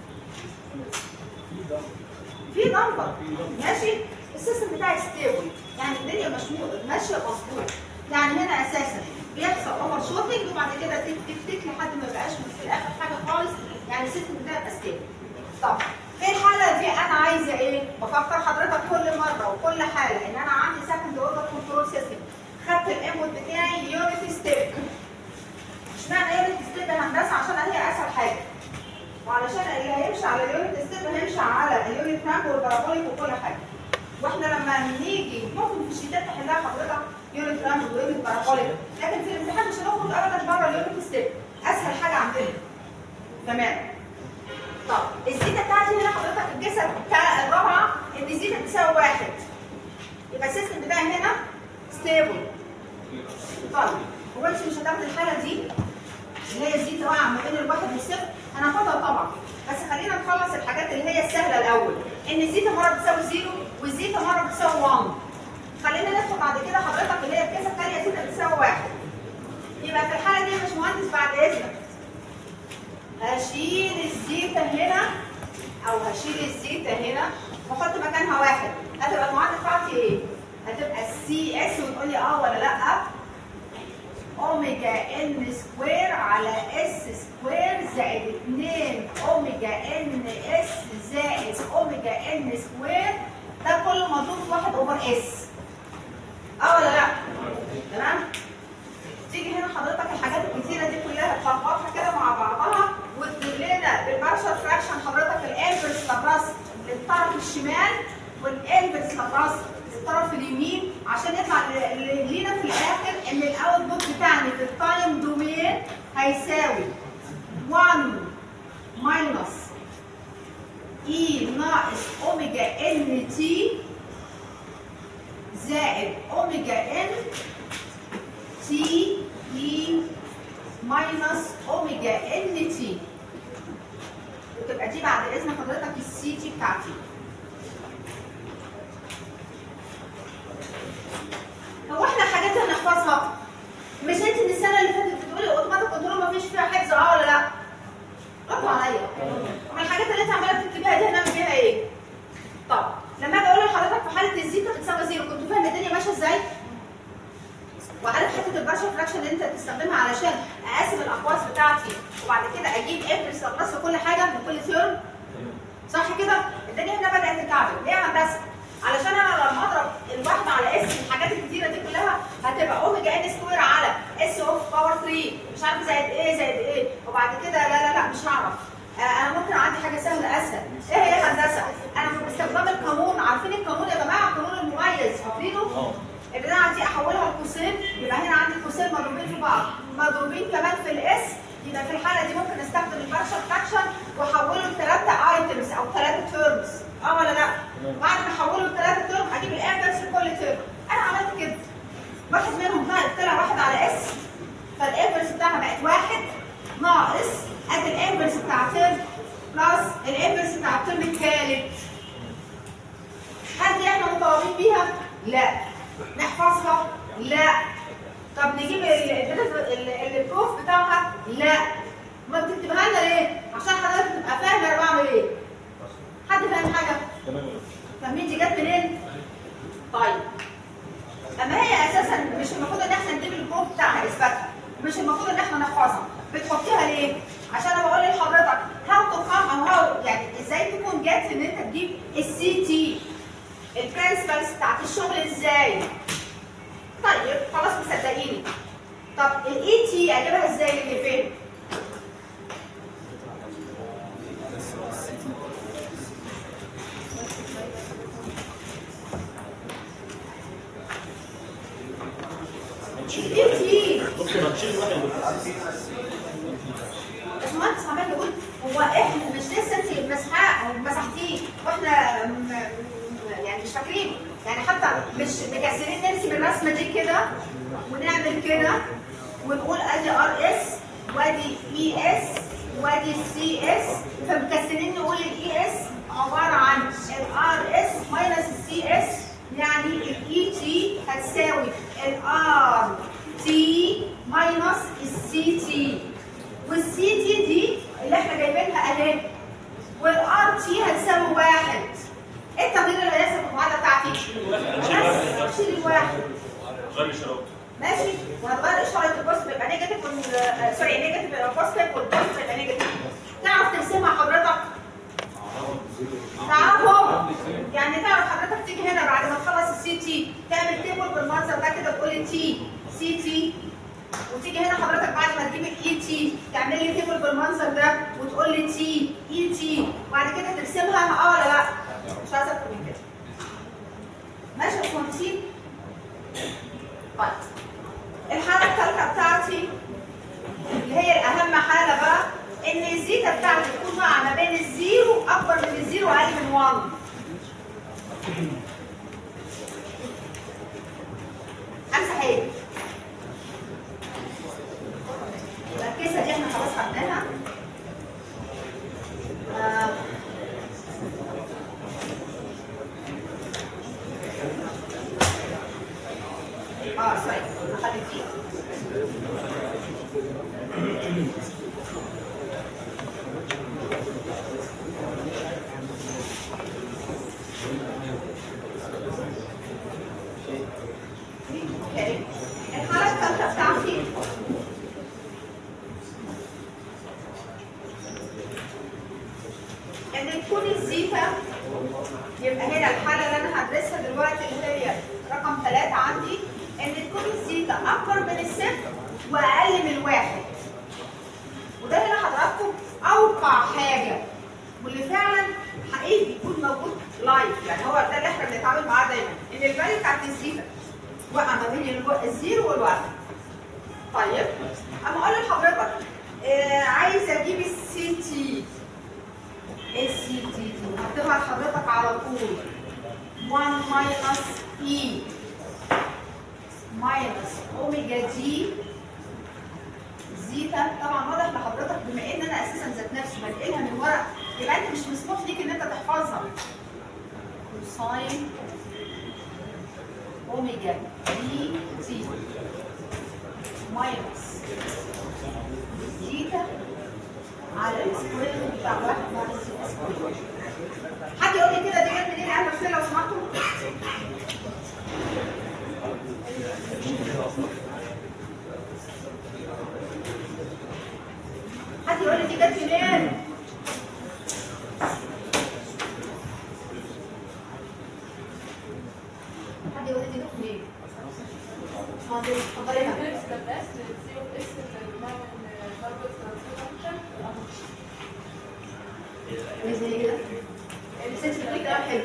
في لمبه ماشي؟ السيستم بتاعي ستيبل، يعني الدنيا مش ماشيه مظبوط. يعني هنا اساسا بيحصل اوفر شوتنج وبعد كده تك تك تك لحد ما يبقاش في الاخر حاجه خالص، يعني السيستم بتاعي يبقى ستيبل. طب في الحاله دي انا عايزه ايه؟ بفكر حضرتك كل مره وكل حاله ان انا عندي سكند اوردر كنترول سيستم، خدت الانبوت بتاعي يونت ستيب. اشمعنى يونت ستيب يا هندسه؟ عشان هي اسهل حاجه، وعلشان اللي هيمشي على اليونت ستيب هيمشي على اليونت رامب والبارابوليك وكل حاجه. واحنا لما نيجي ممكن في الشيتات تحلها حضرتك يونت رامب ويونت بارابوليك، لكن في الامتحان مش هنخرج ابدا بره اليونت ستيب، اسهل حاجه عندنا. تمام؟ طب الزيتا بتاعتي هنا حضرتك الجسد الرابعه ان الزيتا بتساوي واحد، يبقى السيستم بتاعي هنا ستيبل. طيب هو انت مش هتاخد الحاله دي اللي هي الزيتا واقعه ما بين الواحد والصفر؟ انا هاخدها طبعا، بس خلينا نخلص الحاجات اللي هي السهله الاول، ان الزيتا مره بتساوي زيرو والزيتا مره بتساوي واحد. خلينا ندخل بعد كده حضرتك اللي هي الكيسه الثانيه زيتا بتساوي واحد. يبقى في الحاله دي يا باشمهندس بعد اذنك هشيل الزيتا هنا او هشيل الزيتا هنا واحط مكانها واحد. هتبقى المعادله بتاعتي ايه؟ هتبقى السي اس وتقول لي اه ولا لا؟ اوميجا ان سكوير على اس سكوير زائد اتنين اوميجا ان اس زائد اوميجا ان سكوير، ده كله مضروب في واحد اوفر اس. اه ولا لا؟ تمام؟ تيجي هنا حضرتك الحاجات الكتيره دي كلها تخبطها كده مع بعضها وتجيب لنا بالبارشل فراكشن حضرتك الانفرس لابلاس للطرف الشمال والانفرس لابلاس للطرف اليمين، عشان يطلع لينا في الاخر ان الاوتبوت بتاعنا في التايم دومين هيساوي واحد ماينس اي ناقص اوميجا ان تي زائد اوميجا ان تي اي ماينس اوميجا ان تي، وتبقى دي بعد اذن حضرتك السي تي بتاعتي. هو احنا الحاجات اللي هنحفظها مش انت من السنه اللي فاتت بتقولي اوتوماتيك كنترول ما فيش فيها حفظ اه ولا لا؟ ردوا عليا. من الحاجات اللي انت عماله بتكتبيها دي هنعمل فيها ايه؟ طب لما اجي اقول لحضرتك في حاله الزيتا بتساوي زيرو كنت فاهم الدنيا ماشيه ازاي؟ البارشل فراكشن اللي انت بتستخدمها علشان اقسم الاقواس بتاعتي وبعد كده اجيب افرس اقواس لكل حاجه من كل ثيرم. صح كده؟ الدنيا هنا بدات تكعبل. ليه يا هندسه؟ علشان انا لما اضرب الواحده على اس الحاجات الكتيره دي كلها هتبقى اوميجا ان سكوير على اس اوف باور ثلاثة مش عارف زائد ايه زائد ايه وبعد كده لا لا لا مش هعرف. آه انا ممكن عندي حاجه سهله اسهل. ايه هي يا هندسه؟ انا باستخدام القانون، عارفين القانون يا جماعه؟ القانون المميز فاكرينه؟ البتاعه دي احولها لقوسين يبقى هنا عندي قوسين مضروبين في بعض مضروبين كمان في الاس، يبقى في الحاله دي ممكن استخدم البارشل فراكشن واحوله لثلاثه ايتمز او ثلاثه تيرمز. اه ولا لا؟ بعد ما احوله لثلاثه تيرم هجيب الانفرس لكل تيرم. انا عملت كده. واحد منهم طلع واحد على اس فالانفرس بتاعها بقت واحد ناقص ادي الانفرس بتاع تيرم بلس الانفرس بتاع التيرم الثالث. هل دي احنا مطالبين بيها؟ لا. نحفظها؟ لا. طب نجيب البروف بتاعها؟ لا. ما بتكتبها لنا ليه؟ عشان حضرتك تبقى فاهم انا بعمل ايه. حد فاهم حاجه؟ تمام. فاهمين دي جت منين؟ طيب. اما هي اساسا مش المفروض ان احنا نجيب البروف بتاعها اثباتها، مش المفروض ان احنا نحفظها، بتحطيها ليه؟ عشان انا بقول لحضرتك هاو تو كام او هاو يعني ازاي تكون جات ان انت تجيب السي تي البرنسبلز بتاعت الشغل ازاي؟ طيب خلاص مصدقيني. طب الاي تي اجيبها ازاي اللي فين؟ الاي تي دكتور هتشيل واحد باشمهندس عمال يقول هو احنا مش لسه انت مسحاه او مسحتيه واحنا يعني مش فاكرين يعني حتى مش مكسرين نرسم الرسمه دي كده ونعمل كده ونقول ادي ار اس وادي اي اس وادي سي اس فمكسرين نقول الاي اس عباره عن الار اس ماينس السي اس يعني الاي تي هتساوي الار تي ماينس السي تي والسي تي دي اللي احنا جايبينها اهي والار تي هتساوي واحد. ايه التغيير اللي هيحصل في المعادله بتاعتي؟ بس شيل الواحد. غير الاشارات. ماشي؟ وهتغير اشاره البوزيتيف يبقى نيجاتيف وال سوري نيجاتيف يبقى بوزيتيف والبوزيتيف يبقى نيجاتيف. تعرف ترسمها حضرتك؟ تعرفهم؟ يعني تعرف حضرتك تيجي هنا بعد ما تخلص السي تي تعمل تيبل بالمنظر ده كده تقول تي سي تي وتيجي هنا حضرتك بعد ما تجيب الاي تي تعمل لي تيبل بالمنظر ده وتقول لي تي اي تي وبعد كده ترسمها اه ولا لا؟ مش عايزه اكتر من كده. ماشي يا باشمهندسين؟ طيب الحاله الثالثه بتاعتي اللي هي الاهم حاله بقى ان الزيتا بتاعتي تكون واقعه ما بين الزيرو اكبر من الزيرو واقل من واحد. امسح ايه؟ الكيسه دي احنا خلاص خدناها. اه, آه سوري هخلي دي. الحالة الثالثة بتاعتي ان تكون الزيتا يبقى هنا الحالة اللي انا هدرسها دلوقتي اللي هي رقم ثلاثة عندي ان تكون الزيتا اكبر من الصفر واقل من واحد. وده هنا حضراتكم اوقع حاجة واللي فعلا حقيقي بيكون موجود لايف يعني هو ده اللي احنا بنتعامل معاه دايما ان الفاليو بتاعت الزيتا واقع ما بين الزيرو والواحد. طيب اما اقول لحضرتك آه عايز اجيب السي تي السي تي دي هكتبها لحضرتك على طول واحد ماينس اي ماينس اوميجا دي زيتا. طبعا واضح لحضرتك بما ان انا اساسا ذات نفسي بنقلها من ورق يبقى انت مش مسموح ليك ان انت تحفظها. كوساين اوميجا دي تي ماينس زيتا على السكوير بتاع واحد ناقص سكوير. حد يقول لي كده دي جت منين يا فين لو سمحتوا؟ حد يقول لي دي منين؟ مهندس اتفضلي يا فندم. زي كده الست بتقول كلام حلو.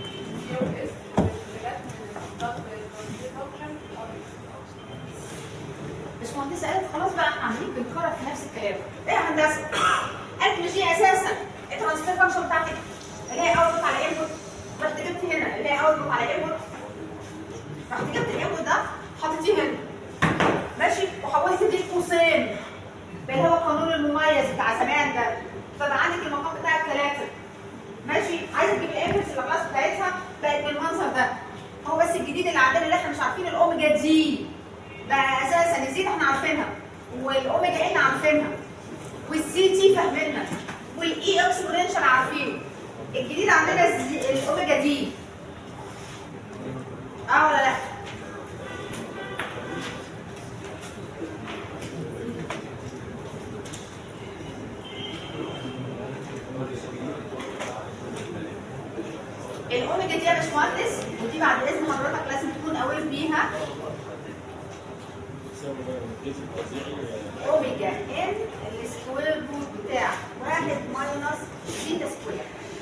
باشمهندسة قالت خلاص بقى احنا عاملين بنكرر في نفس الكلام. ايه يا هندسة؟ قالت مش دي اساسا الترانسفير فانكشن بتاعتك اللي هي اوتبوت على انبوت. رحت جبت هنا اللي هي اوتبوت على انبوت. رحت جبت الانبوت ده حطيتيه هنا. ماشي؟ وحولت دي لقوسين اللي هو القانون المميز بتاع زمان ده. فبقى عندك المقام بتاع الثلاثة. ماشي؟ عايزة تجيب الانفرس الكلاس بتاعتها بقت بالمنظر ده. هو بس الجديد اللي عندنا اللي احنا مش عارفين الاوميجا دي. بقى اساسا الزيت احنا عارفينها والاوميجا ان عارفينها والسي تي فاهمينها والاي اكسبوننشال عارفينه. الجديد عندنا الاوميجا دي. اه ولا لا؟ الاوميجا دي يا باشمهندس ودي بعد اذن حضرتك لازم تكون قوي بيها. اوميجا ان السكوير روت بتاع واحد ماينس زيتا سكوير.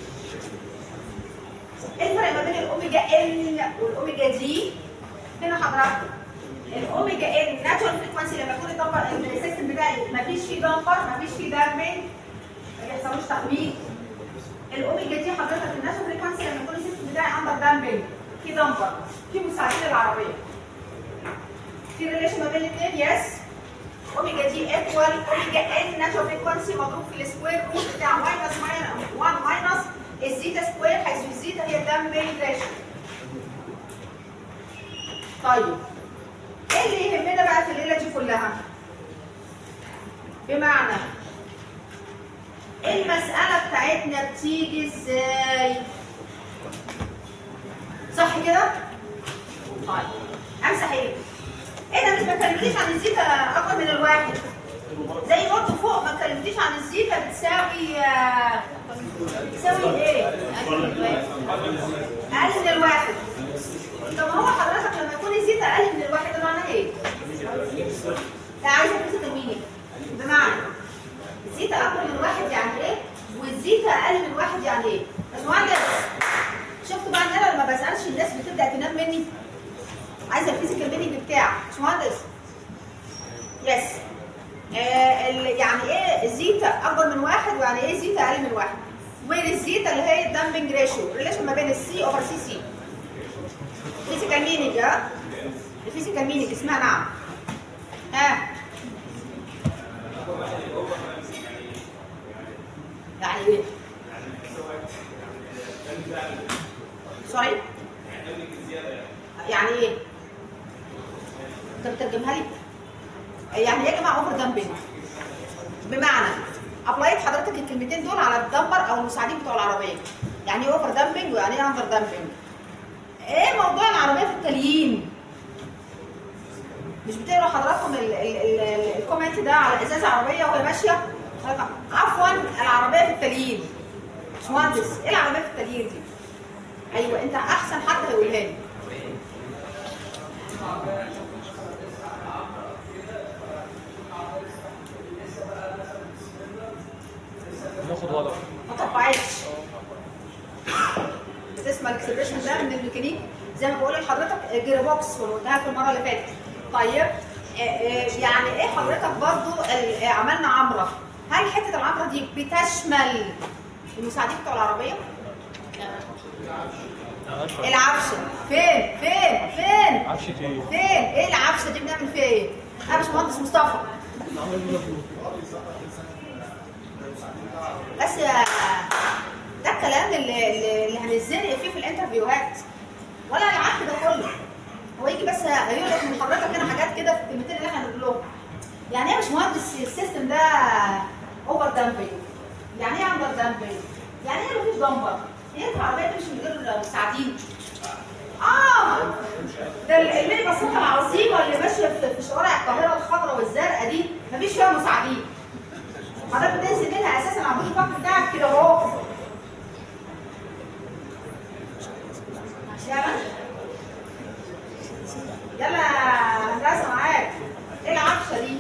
ايه الفرق ما بين الاوميجا ان والاوميجا دي؟ هنا حضراتكم الاوميجا ان ناتشورال فريكونسي لما يكون الدمبر السيستم بتاعي ما فيش فيه دمبر ما فيش فيه دامبنج ما بيحصلوش تخميد. الاوميجا دي حضرتك الناتشورال فريكونسي لما يكون السيستم بتاعي اندر دامبنج في دمبر في مساعدين العربيه. في ريليشن ما بين الاثنين يس. اوميجا دي ايكوال اوميجا ان ناتشورال فريكونسي مضروب في السكوير روت بتاع ماينس واحد ماينس الزيتا سكوير حيث الزيتا هي الدامبنج ريشيو. طيب ايه اللي يهمنا بقى في الليله دي كلها؟ بمعنى المساله بتاعتنا بتيجي ازاي؟ صح كده؟ طيب امسح ايه؟ ايه ده مش ما اتكلمتيش عن الزيتا اكبر من الواحد. زي برضه فوق ما اتكلمتيش عن الزيتا بتساوي بتساوي ايه؟ اقل من الواحد. طب هو حضرتك لما يكون الزيتا اقل من الواحد ده معناه ايه؟ لا عايزه تمسك الميني. بمعنى الزيتا اكبر من واحد يعني ايه؟ والزيتا اقل من واحد يعني ايه؟ باشمهندس شفتوا بقى ان انا لما بسالش الناس بتبدا تنام مني؟ عايزه الفيزيكال مينينج بتاعك باشمهندس. يس آه يعني ايه زيتا اكبر من واحد ويعني ايه زيتا اقل من واحد؟ وين الزيتا اللي هي الدامبنج ريشيو ريليشن ما بين السي اوفر سي سي. فيزيكال مينينج ها؟ الفيزيكال مينينج اسمها نعم. ها يعني ايه؟ سوري؟ يعني ايه؟ انت بترجمها لي؟ يعني ايه يا جماعه اوفر دامبنج؟ بمعنى ابلايت حضرتك الكلمتين دول على الدمبر او المساعدين بتوع العربيه. يعني ايه اوفر دامبنج ويعني ايه اندر دامبنج؟ ايه موضوع العربيه في التليين؟ مش بتقروا حضراتكم الكومنت ده على ازاز عربيه وهي ماشيه؟ عفوا العربيه في التليين. باشمهندس ايه العربيه في التليين دي؟ ايوه انت احسن حد هيقولها لي. ناخد وضع ما طبقتش. بتسمع الاكسبريشن ده من الميكانيك زي ما بقول لحضرتك جير بوكس قلتها في المره اللي فاتت. طيب يعني ايه حضرتك برضو عملنا عمره؟ هل حته العمره دي بتشمل المساعدين بتوع العربيه؟ العفشه فين فين فين؟ عفشه ايه؟ فين؟ ايه العفشه دي بنعمل فيها ايه؟ انا مش مهندس مصطفى. بس ده الكلام اللي اللي هنزنق فيه في الانترفيوهات ولا العك ده كله. هو يجي بس هيقول لك من حضرتك هنا حاجات كده في الكلمتين اللي احنا بنقولهم. يعني ايه يا باشمهندس السيستم ده اوفر دامبنج؟ يعني ايه اندر دامبنج؟ يعني ايه مفيش دمبر؟ ينفع العربيه تمشي من غير مساعدين؟ اه ده الميني باصات العظيمه اللي ماشيه في شوارع القاهره الخضراء والزرقاء دي مفيش فيها مساعدين. حضرتك بتنزل منها اساسا عمود الفك بتاعك كده اهو. يلا يا هندسه معاك. ايه العفشه دي؟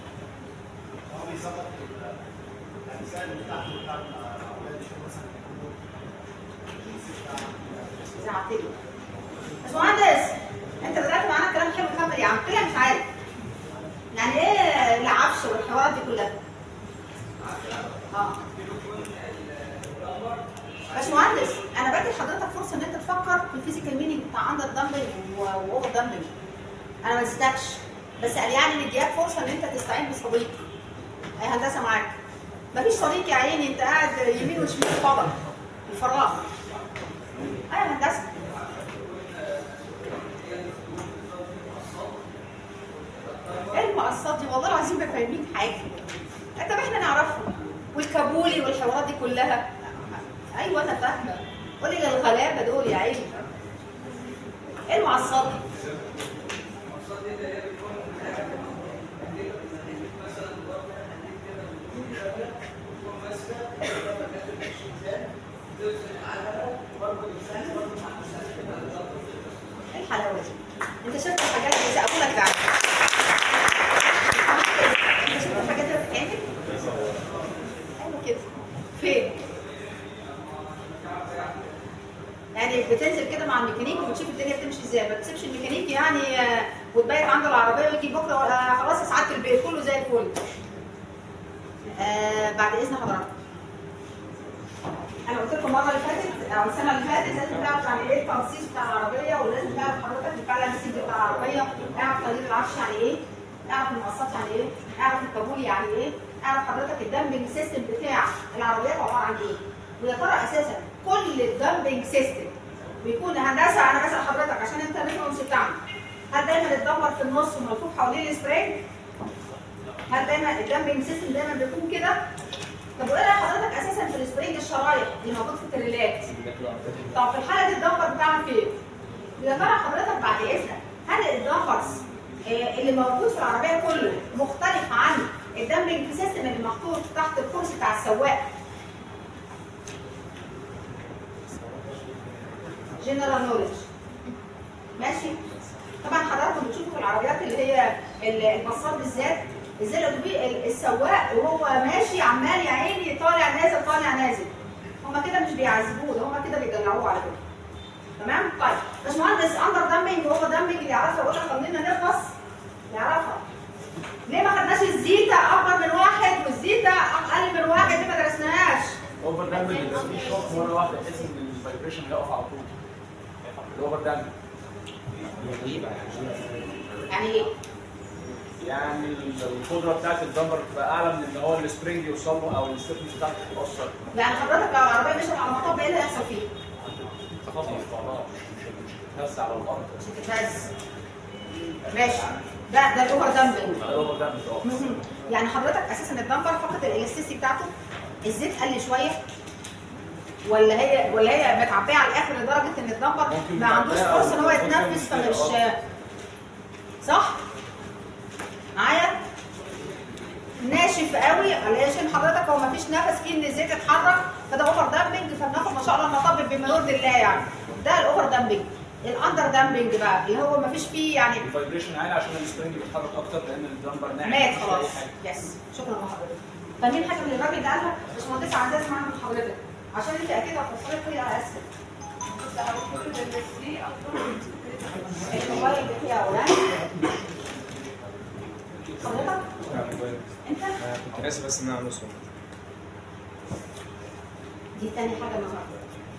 زعتلي. باشمهندس انت بدات معانا كلام حلو، كمل يا عم. طلع مش عارف يعني ايه العفش والحوارات دي كلها. اه باشمهندس انا بدي لحضرتك فرصه ان انت تفكر في الفيزيكال مينينج بتاع اندر دامبنج واوفر دامبنج. انا ما نسيتكش، بس قال يعني مدياك فرصه ان انت تستعين بصديق. اي هندسه معاك. مفيش صديق يا عيني، انت قاعد يمين وشمال فضل الفراغ. اي هندسه. ايه المقصات دي؟ والله العظيم ما فاهمين حاجه. طب احنا نعرفهم والكابولي والحوارات دي كلها. ايوه انا فاهمه. قولي للغلابه دول يا عيني. ايه المعصات دي؟ ايه الحلاوه دي؟ انت شفت الحاجات اللي سقفوا لك ده؟ انت شفت الحاجات اللي بتتعمل؟ ايوه كده. فين؟ يعني بتنزل كده مع الميكانيكي وتشوف الدنيا بتمشي ازاي، ما تسيبش الميكانيكي يعني وتبيت عنده العربيه ويجي بكره خلاص يا سعاده البيت كله زي الفل. آه بعد اذن حضرتك. انا قلت لكم المره اللي فاتت او السنه اللي فاتت لازم تعرف يعني ايه التنصيص بتاع العربيه، ولازم تعرف حضرتك فعلا السيت بتاع العربيه، اعرف تغيير العفش يعني ايه، اعرف المقصات يعني ايه، اعرف الكابول يعني ايه، اعرف حضرتك الدمبنج سيستم بتاع العربيات عباره عن ايه. ويا ترى اساسا كل الدمبنج سيستم بيكون هندسه. انا بسال حضرتك عشان انت الريفرنس بتاعنا. هل دايما الدمبر في النص وملفوف حوالين السبرينج؟ هل دايما الدمبنج سيستم دايما بيكون كده؟ طب وايه راي حضرتك اساسا في السبرينج الشرايح اللي موجود في التريلات؟ طب في الحاله دي الدمبر بتاعنا فين؟ يا ترى حضرتك بعد اذنك هل الدمبرز اللي موجود في العربيه كله مختلف عن الدمبنج سيستم اللي محطوط تحت الكرسي بتاع السواق؟ جنرال نوليدج. ماشي؟ طبعا حضراتكم بتشوفوا في العربيات اللي هي الباصات بالذات ازاي السواق وهو ماشي عمال يا عيني طالع نازل طالع نازل. هما كده مش بيعذبوه، هما كده بيدلعوه على فكره. تمام؟ طيب باشمهندس اندر دامبنج وهو دامبنج اللي يعرفها يقول لك خلينا نخلص يعرفها. ليه ما خدناش الزيتا اكبر من واحد والزيتا اقل من واحد؟ دي ما درسناهاش. اوفر دامبنج بيبقى فيه شوك مره واحده تحس ان الفايبريشن هيقف على طول. الاوفر دامبنج يعني ايه؟ يعني القدره بتاعت الدمبر تبقى اعلى من ان هو السبرينج يوصل له او الستيفنس بتاعته تتاثر. يعني حضرتك لو العربيه مشت على المطب ايه اللي هيحصل فيه؟ خلاص ما تطلعش، مش هتتهز على الارض. مش هتتهز. ماشي. ده ده الاوفر دامبنج. الاوفر دامبنج اه. يعني حضرتك اساسا الدمبر فقط الالاستيسيتي بتاعته، الزيت قل شويه ولا هي ولا هي متعبيه على الاخر لدرجه ان الدمبر ما عندوش فرصه ان هو يتنفس فمش صح؟ معايا؟ ناشف قوي علشان حضرتك هو ما فيش نفس فيه ان الزيت يتحرك، فده اوفر دامبنج، فبناخد ما شاء الله المطب بما يرضي الله يعني. ده الاوفر دامبنج. الاندر دامبنج بقى اللي هو ما فيش فيه يعني الفايبريشن عالي عشان السبرينج بيتحرك اكتر لان الدمبر ناعم. مات خلاص. يس شكرا لحضرتك. فاهمين حاجه من الراجل ده قالها؟ باشمهندس عايزاه اسمعها من حضرتك عشان انت اكيد هتوصلي طريقه اسهل. الموبايل بتاعي اولاني حضرتك؟ انت؟ كنت ناسي بس ان انا نص. دي تاني حاجه النهارده.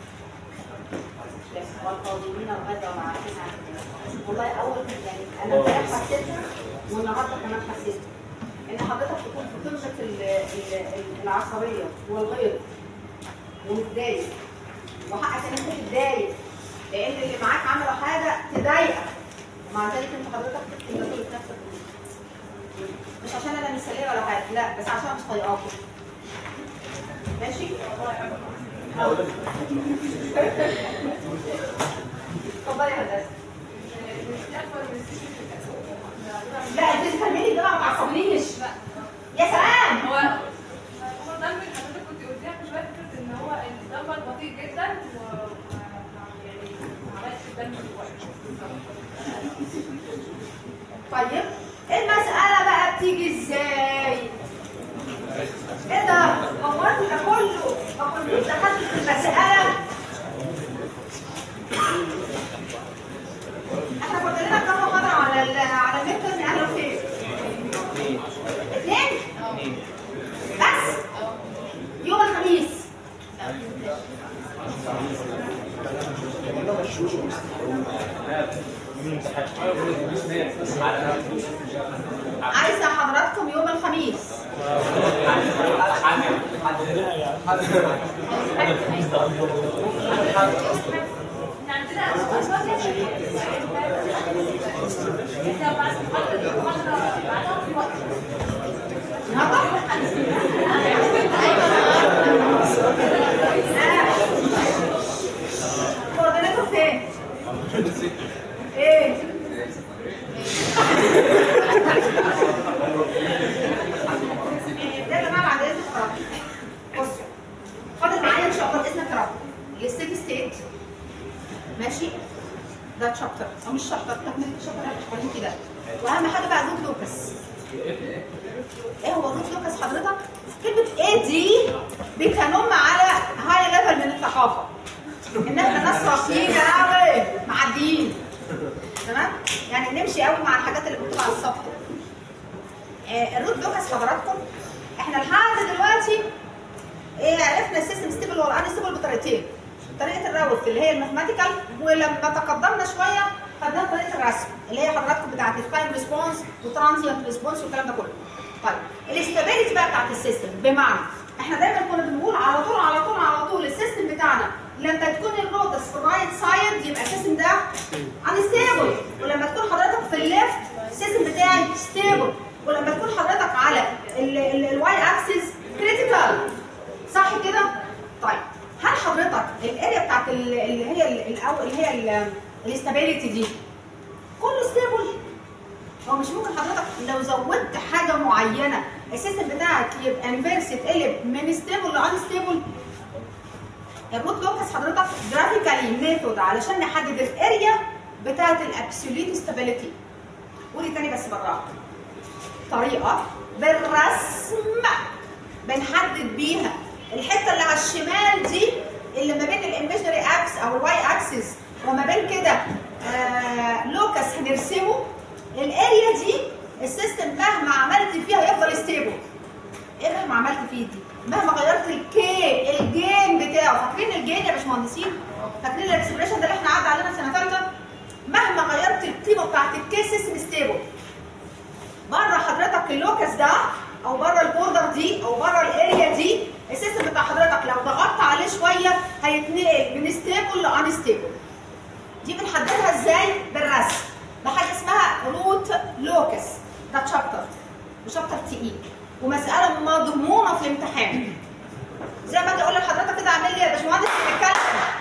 والقادمين الغدا مع تسعه. والله اول يعني انا امبارح حسيتها والنهارده كمان حسيتها. ان حضرتك تكون في قمه العصبيه والغيظ ومتضايق وحقك ان انت تتضايق لان اللي معاك عملوا حاجه تضايقك ومع ذلك انت حضرتك انت تقول نفسك مش عشان انا مثاليه ولا حاجه، لا بس عشان مش طايقاكم. ماشي؟ اتفضلي يا هندسه. لا الفيزيكال ميني ده ما تعصبنيش. يا سلام. هو هو ده اللي حضرتك كنت قلتيها من شويه، فكره ان هو الدمبر بطيء جدا و يعني ما عملش الدم طيب المسألة بقى بتيجي ازاي؟ ايه ده؟ هو انت ده كله ما كنتوش دخلت في المسألة؟ احنا كنا لنا كام محاضرة على ال على الميد ترم قالوا فين؟ اثنين؟ بس؟ يوم الخميس عايزة حضراتكم يوم الخميس كوردينيتور فين؟ ايه؟ ده يا جماعه بعد اذنك يا رب. بصوا فاضل معايا ان شاء الله باذنك يا رب الستيدي ستيت ماشي؟ ده تشابتر او مش شابتر تكمله الشابتر اللي كده. واهم حاجه بقى روت لوكاس. ايه هو روت لوكاس حضرتك؟ كلمه ايه دي بتنم على هاي ليفل من الثقافه. ان احنا ناس راقيين قوي معديين. تمام؟ يعني نمشي قوي مع الحاجات اللي بتطلع على السطح. آه الروت لوكاس حضراتكم احنا لحد دلوقتي ايه عرفنا السيستم ستيبل ولا ان ستيبل بطريقتين. طريقه الراوث اللي هي الماثماتيكال، ولما تقدمنا شويه خدناها طريقه الرسم اللي هي حضراتكم بتاعت التايم ريسبونس وترانزيانت ريسبونس والكلام ده كله. طيب الاستابيليتي بقى بتاعت السيستم بمعنى احنا دايما كنا بنقول على طول على طول على طول السيستم بتاعنا لما تكون الروتس في الرايت سايد يبقى السيستم ده انستيبل، ولما تكون حضرتك في الليفت السيستم بتاعي ستيبل، ولما تكون حضرتك على الواي اكسس كريتيكال. صح كده؟ طيب هل حضرتك الاريا بتاعت اللي هي الاول اللي هي الاستابيليتي دي كله ستيبل؟ هو مش ممكن حضرتك لو زودت حاجه معينه السيستم بتاعك يبقى انفيرس يتقلب من ستيبل لان ستيبل؟ الروت لوكاس حضرتك جرافيكالي ميثود علشان نحدد الاريا بتاعت الابسوليوت ستابيليتي. قولي تاني بس بالراحه. طريقه بالرسم بنحدد بيها الحته اللي على الشمال دي اللي ما بين الايماجينري اكس او الواي اكسس وما بين كده آه لوكاس هنرسمه. الاريا دي السيستم مهما عملت فيها يفضل ستيبل. ايه مهما عملت فيه دي؟ مهما غيرت الكي الجين بتاعه. فاكرين الجين يا باشمهندسين؟ فاكرين الاكسبريشن ده اللي احنا عدى علينا في سنه ثالثه؟ مهما غيرت القيمه بتاعت الكي سيستم ستيبل. بره حضرتك اللوكاس ده او بره البوردر دي او بره الاريا دي السيستم بتاع حضرتك لو ضغطت عليه شويه هيتنقل من ستيبل لان ستيبل. دي بنحددها ازاي؟ بالرسم بحاجه اسمها روت لوكاس. ده تشابتر وشابتر تقيل ومساله مضمونه في الامتحان. زي ما اجي اقول لحضرتك كده اعمل لي يا باشمهندس الكلام.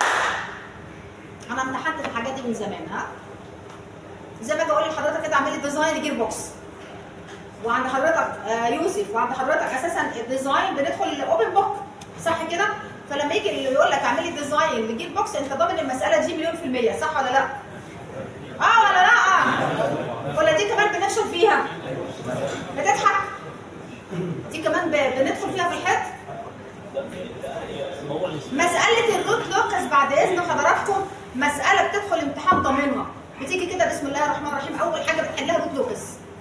انا امتحنت في الحاجات دي من زمان. ها زي ما اجي اقول لحضرتك كده اعمل لي ديزاين جير بوكس، وعند حضرتك آه يوسف وعند حضرتك اساسا الديزاين بندخل اوبن بوك. صح كده؟ فلما يجي اللي يقول لك اعمل لي ديزاين لجير بوكس انت ضامن المساله دي مليون في الميه. صح ولا لا؟ اه ولا لا؟ ولا دي كمان بنفشل فيها؟ بتضحك؟ دي كمان بندخل فيها في الحيط؟ مسألة الروت لوكاس بعد إذن حضراتكم مسألة بتدخل امتحان ضامنها. بتيجي كده بسم الله الرحمن الرحيم أول حاجة بتحلها روت لوكاس.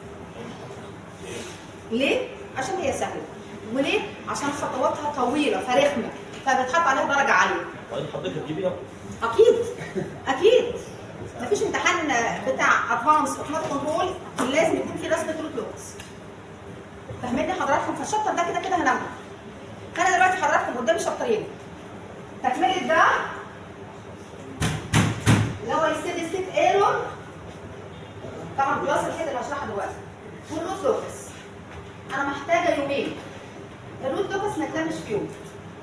ليه؟ عشان هي سهلة. وليه؟ عشان خطواتها طويلة فرخمة فبتحط عليها درجة عالية. وبعدين حضرتك هتجيبيها؟ أكيد أكيد. مفيش امتحان بتاع ادفانس اوتوماتيك كنترول لازم يكون فيه رسمة روت لوكاس. فاهميني حضراتكم؟ فالشابتر ده كده كده هناخده. انا دلوقتي حضراتكم قدامي شابترين. تكمله ده اللي هو الستيدي ستيت ايرور طبعا بلس الحته اللي هشرحها دلوقتي والروت لوكاس. انا محتاجه يومين. الروت لوكاس ما تنامش في يوم.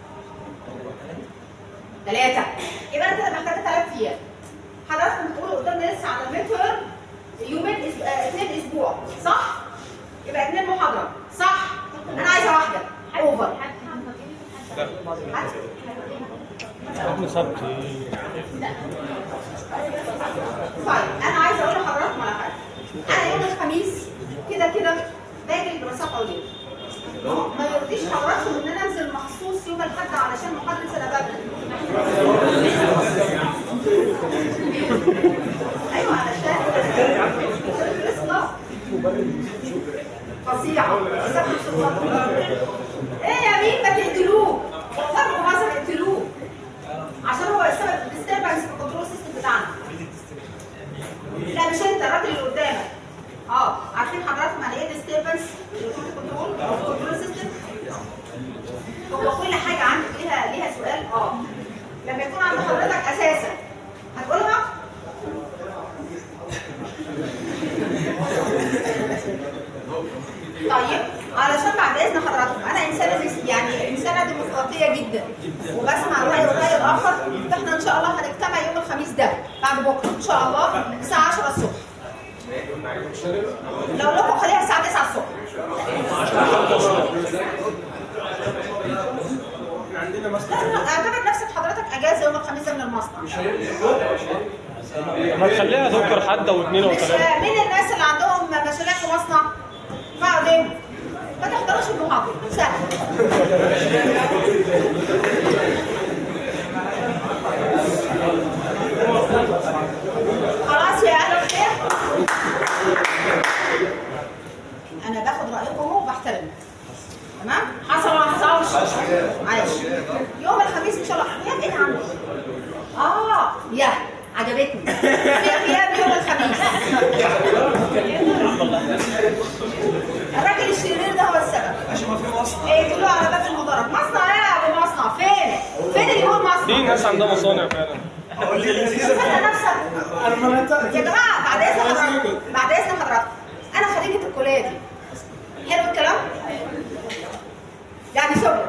ثلاثه يبقى انا كده محتاجه ثلاث ايام. حضراتكم بتقولوا قدامنا لسه على الميتر يومين اسبوع اثنين اسبوع صح؟ يبقى اثنين محاضره صح؟ انا عايزه واحده اوفر. حكم سبت طيب انا عايزه اقول لحضراتكم على حاجه. انا يوم الخميس كده كده باجي الدراسات عليا. ما يرضيش حضراتكم ان انا انزل مخصوص يوم الاحد علشان محاضره سنه ايوه علشان فظيعه. ايه يا مين ما تقتلوه؟ فرقوا مثلا اقتلوه عشان هو السبب ديستربنس في الكنترول سيستم بتاعنا. لا مش انت، الراجل اللي قدامك. اه عارفين حضراتكم يعني ايه ديستربنس في الكنترول او في الكنترول سيستم؟ هو كل حاجه عندك ليها ليها سؤال. اه لما يكون عند حضرتك اساسا هتقولها؟ طيب علشان بعد اذن حضراتكم انا انسانه يعني انسانه ديمقراطيه جدا وبسمع الراي والراي الاخر، فاحنا ان شاء الله هنجتمع يوم الخميس ده بعد بكره ان شاء الله الساعه عشرة الصبح. لو لكم خليها الساعه تسعة الصبح. لا لا اعتبر نفسك حضرتك اجازه يوم الخميس ده من المصنع. ما تخليها دكتور حد او اثنين او مش ثلاثه. مين الناس اللي عندهم مشاريع في مصنع؟ بعدين ما تحضروش المحاضره سهل. خلاص يا اهل الخير، انا باخد رايكم وبحترمه. تمام؟ حصل ولا ما حصلش؟ عايش. يوم الخميس ان شاء الله غياب ايه عندك؟ اه يا عجبتني في غياب يوم الخميس. الراجل الشرير ده هو السبب. عشان ما في مصنع. ايه تقولوا على باب المدرج مصنع ايه يا ابو مصنع؟ فين؟ فين اللي يقول مصنع؟ في ناس عندها مصانع فعلا. اقول لي لذيذه. انت نفسك انا ما يا جماعه بعد اذن حضراتكم بعد اذن حضراتكم انا خريجه الكليه دي. حلو الكلام؟ يعني شغل.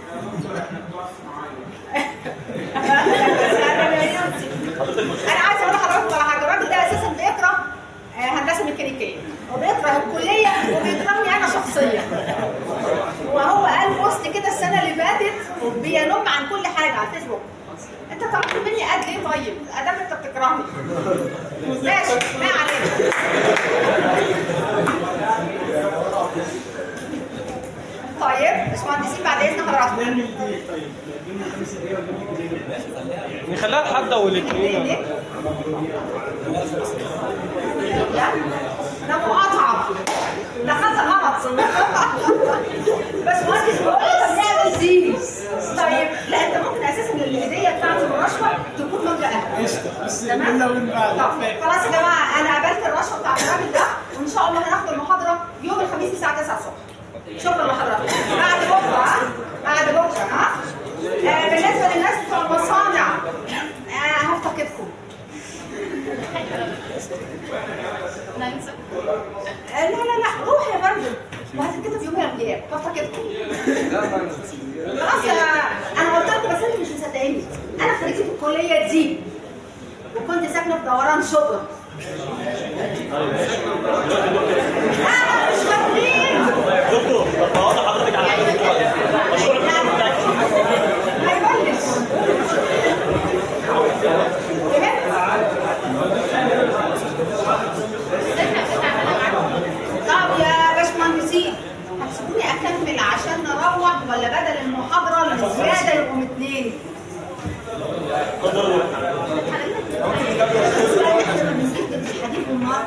انا عايزه اقول لحضراتكم على حاجه، الراجل ده اساسا بيكره هندسه ميكانيكيه وبيكره الكليه وبيكرهني انا شخصيا. وهو قال بوست كده السنه اللي فاتت بينم عن كل حاجه على الفيسبوك. انت طلبت مني قد ليه طيب؟ ادام انت بتكرهني. ماشي ما علينا. طيب باشمهندسين بعد اذن حضراتكم. نخليها الحد او الاثنين. ده مقاطعه، ده خد غلط. باشمهندس بيقول لك بنعمل دي. طيب لا انت ممكن اساسا الهديه بتاعت الرشوه تكون مبدا اهل. تمام؟ طب خلاص يا جماعه انا قبلت الرشوه بتاعت الراجل ده وان شاء الله هناخد المحاضره يوم الخميس الساعه تسعة الصبح. شكرا لحضرتك. بعد بكره ها؟ بعد بكره ها؟ آه بالنسبه للناس بتوع المصانع آه هفتقدكم. آه لا لا لا روح يا فندم وهتتكتب يوم الغياب هفتقدكم. خلاص يا انا قلت لكم بس انتوا مش مصدقيني. انا خريجه الكليه دي وكنت ساكنه في دوران شبرا. انا مش فاكرين دكتور طب واضح حضرتك على مشروع ما يبلش. طب يا باشمهندسين هتسيبوني اكمل عشان نروح ولا بدل المحاضره اللي زياده يبقوا اثنين؟ حديث النار.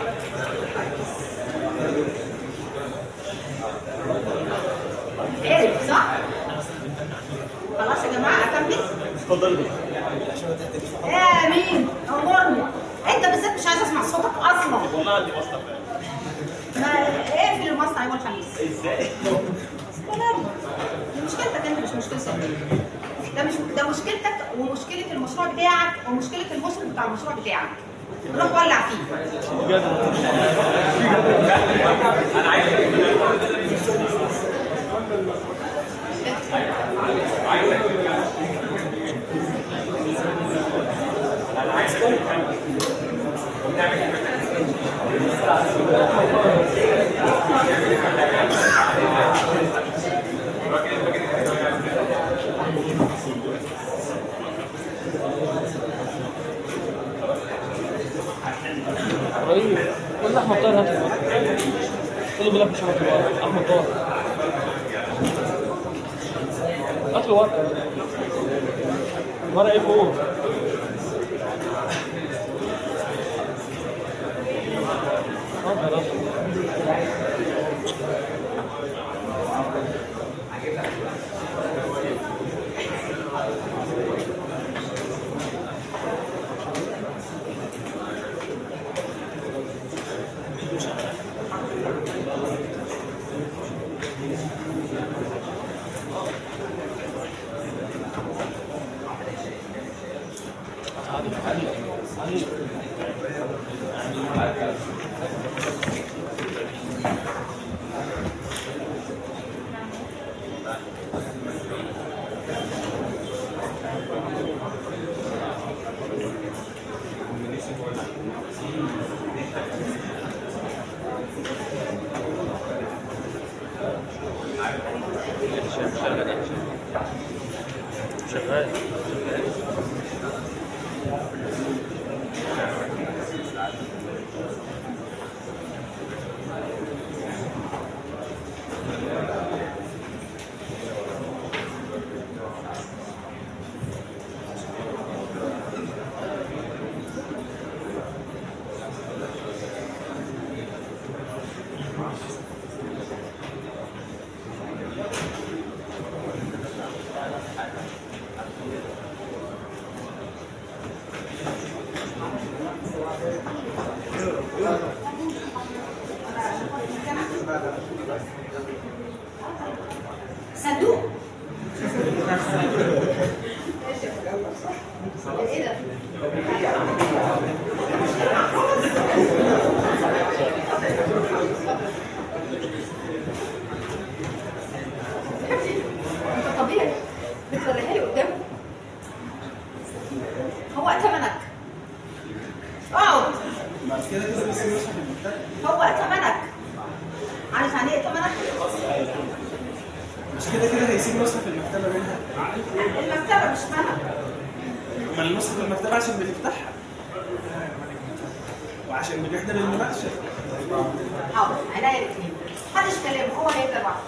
عرف صح؟ خلاص يا جماعه اكمل؟ اتفضل. يا مين؟ امرني. انت بالذات مش عايز اسمع صوتك اصلا. والله عندي مصنع فعلا. ما اقفل المصنع يوم الخميس. ازاي؟ ولا دي مشكلتك انت مش مشكلتي. ده مش ده مشكلتك ومشكله المشروع بتاعك ومشكله المشرف بتاع المشروع بتاعك. روح ولع فيه. بجد. انا عايز انا عايز نعمل ابراهيم قول له احمد طاهر هات لي ورقه. قول له بالله مش هات لي ورقه احمد طاهر هات له ورقه. ورقه ايه فوق؟ اه خلاص. شغال. صندوق. ايه ده؟ انت طبيعي بتوريها لي قدامه. هو ائتمنك. اقعد. بعد كده كده بس المصحف المكتب. هو ائتمنك. عارف يعني ايه ائتمنك؟ مش كده كده هيسيب مصحف المكتبه منها. المكتبه مش منها. امال المصحف المكتبه عشان بنفتحها وعشان بنحضر المناقشه. حاضر عينيا الاثنين. محدش كلمه هو هيبدا لوحده.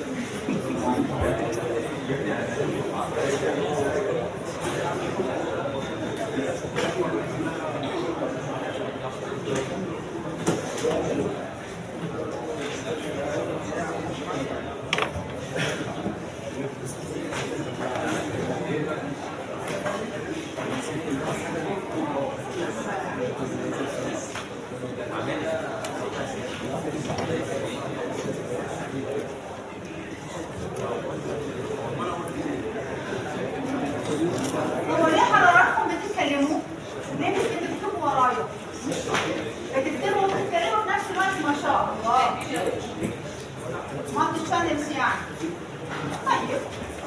هو ليه حضراتكم بتتكلموا؟ ليه مش بتكتبوا ورايا؟ بتكتبوا وبتتكلموا في نفس الوقت ما شاء الله. ما بتتشنجش يعني. طيب.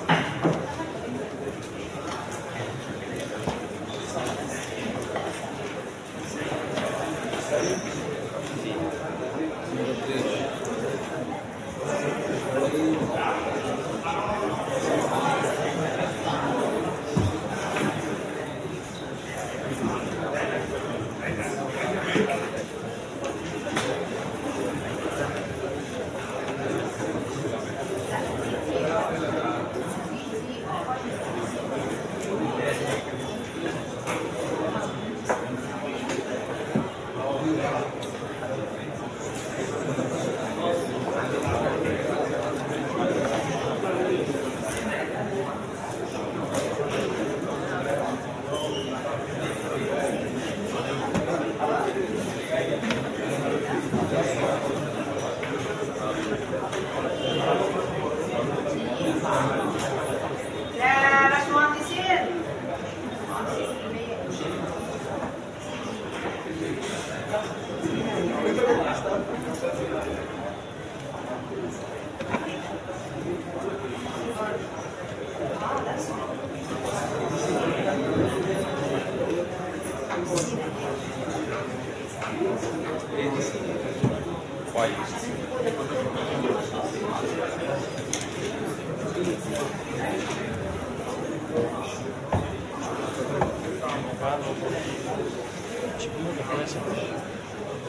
يا باشمهندسين. شكله كويس.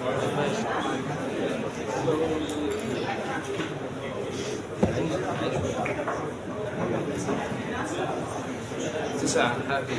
تسعة حافظ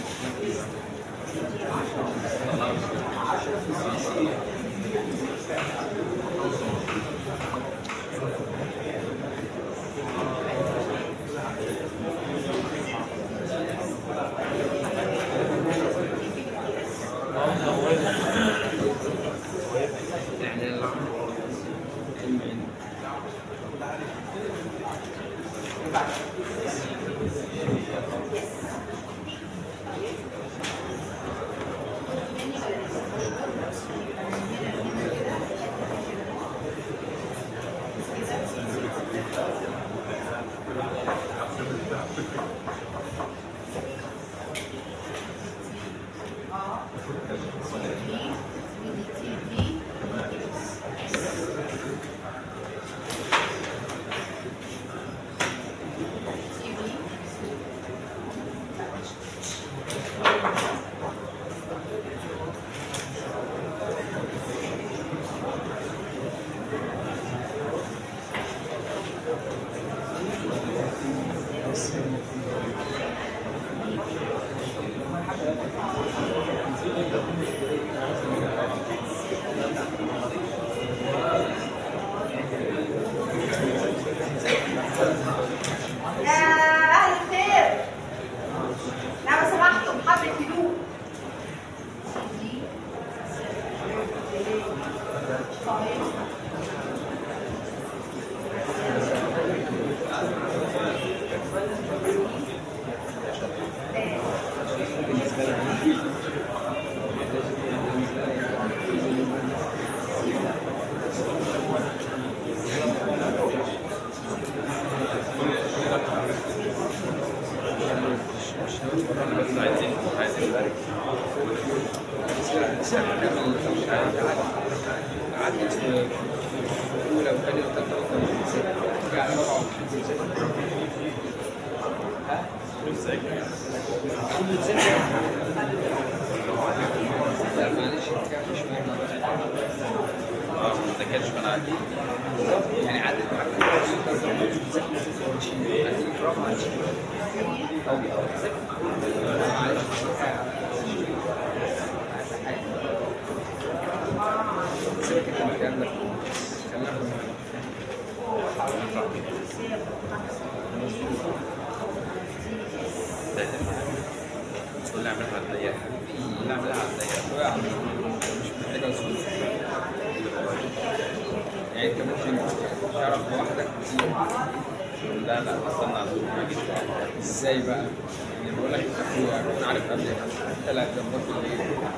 ازاي بقى؟ يعني بقول لك اكون عارف قبل انت لا تظبط لي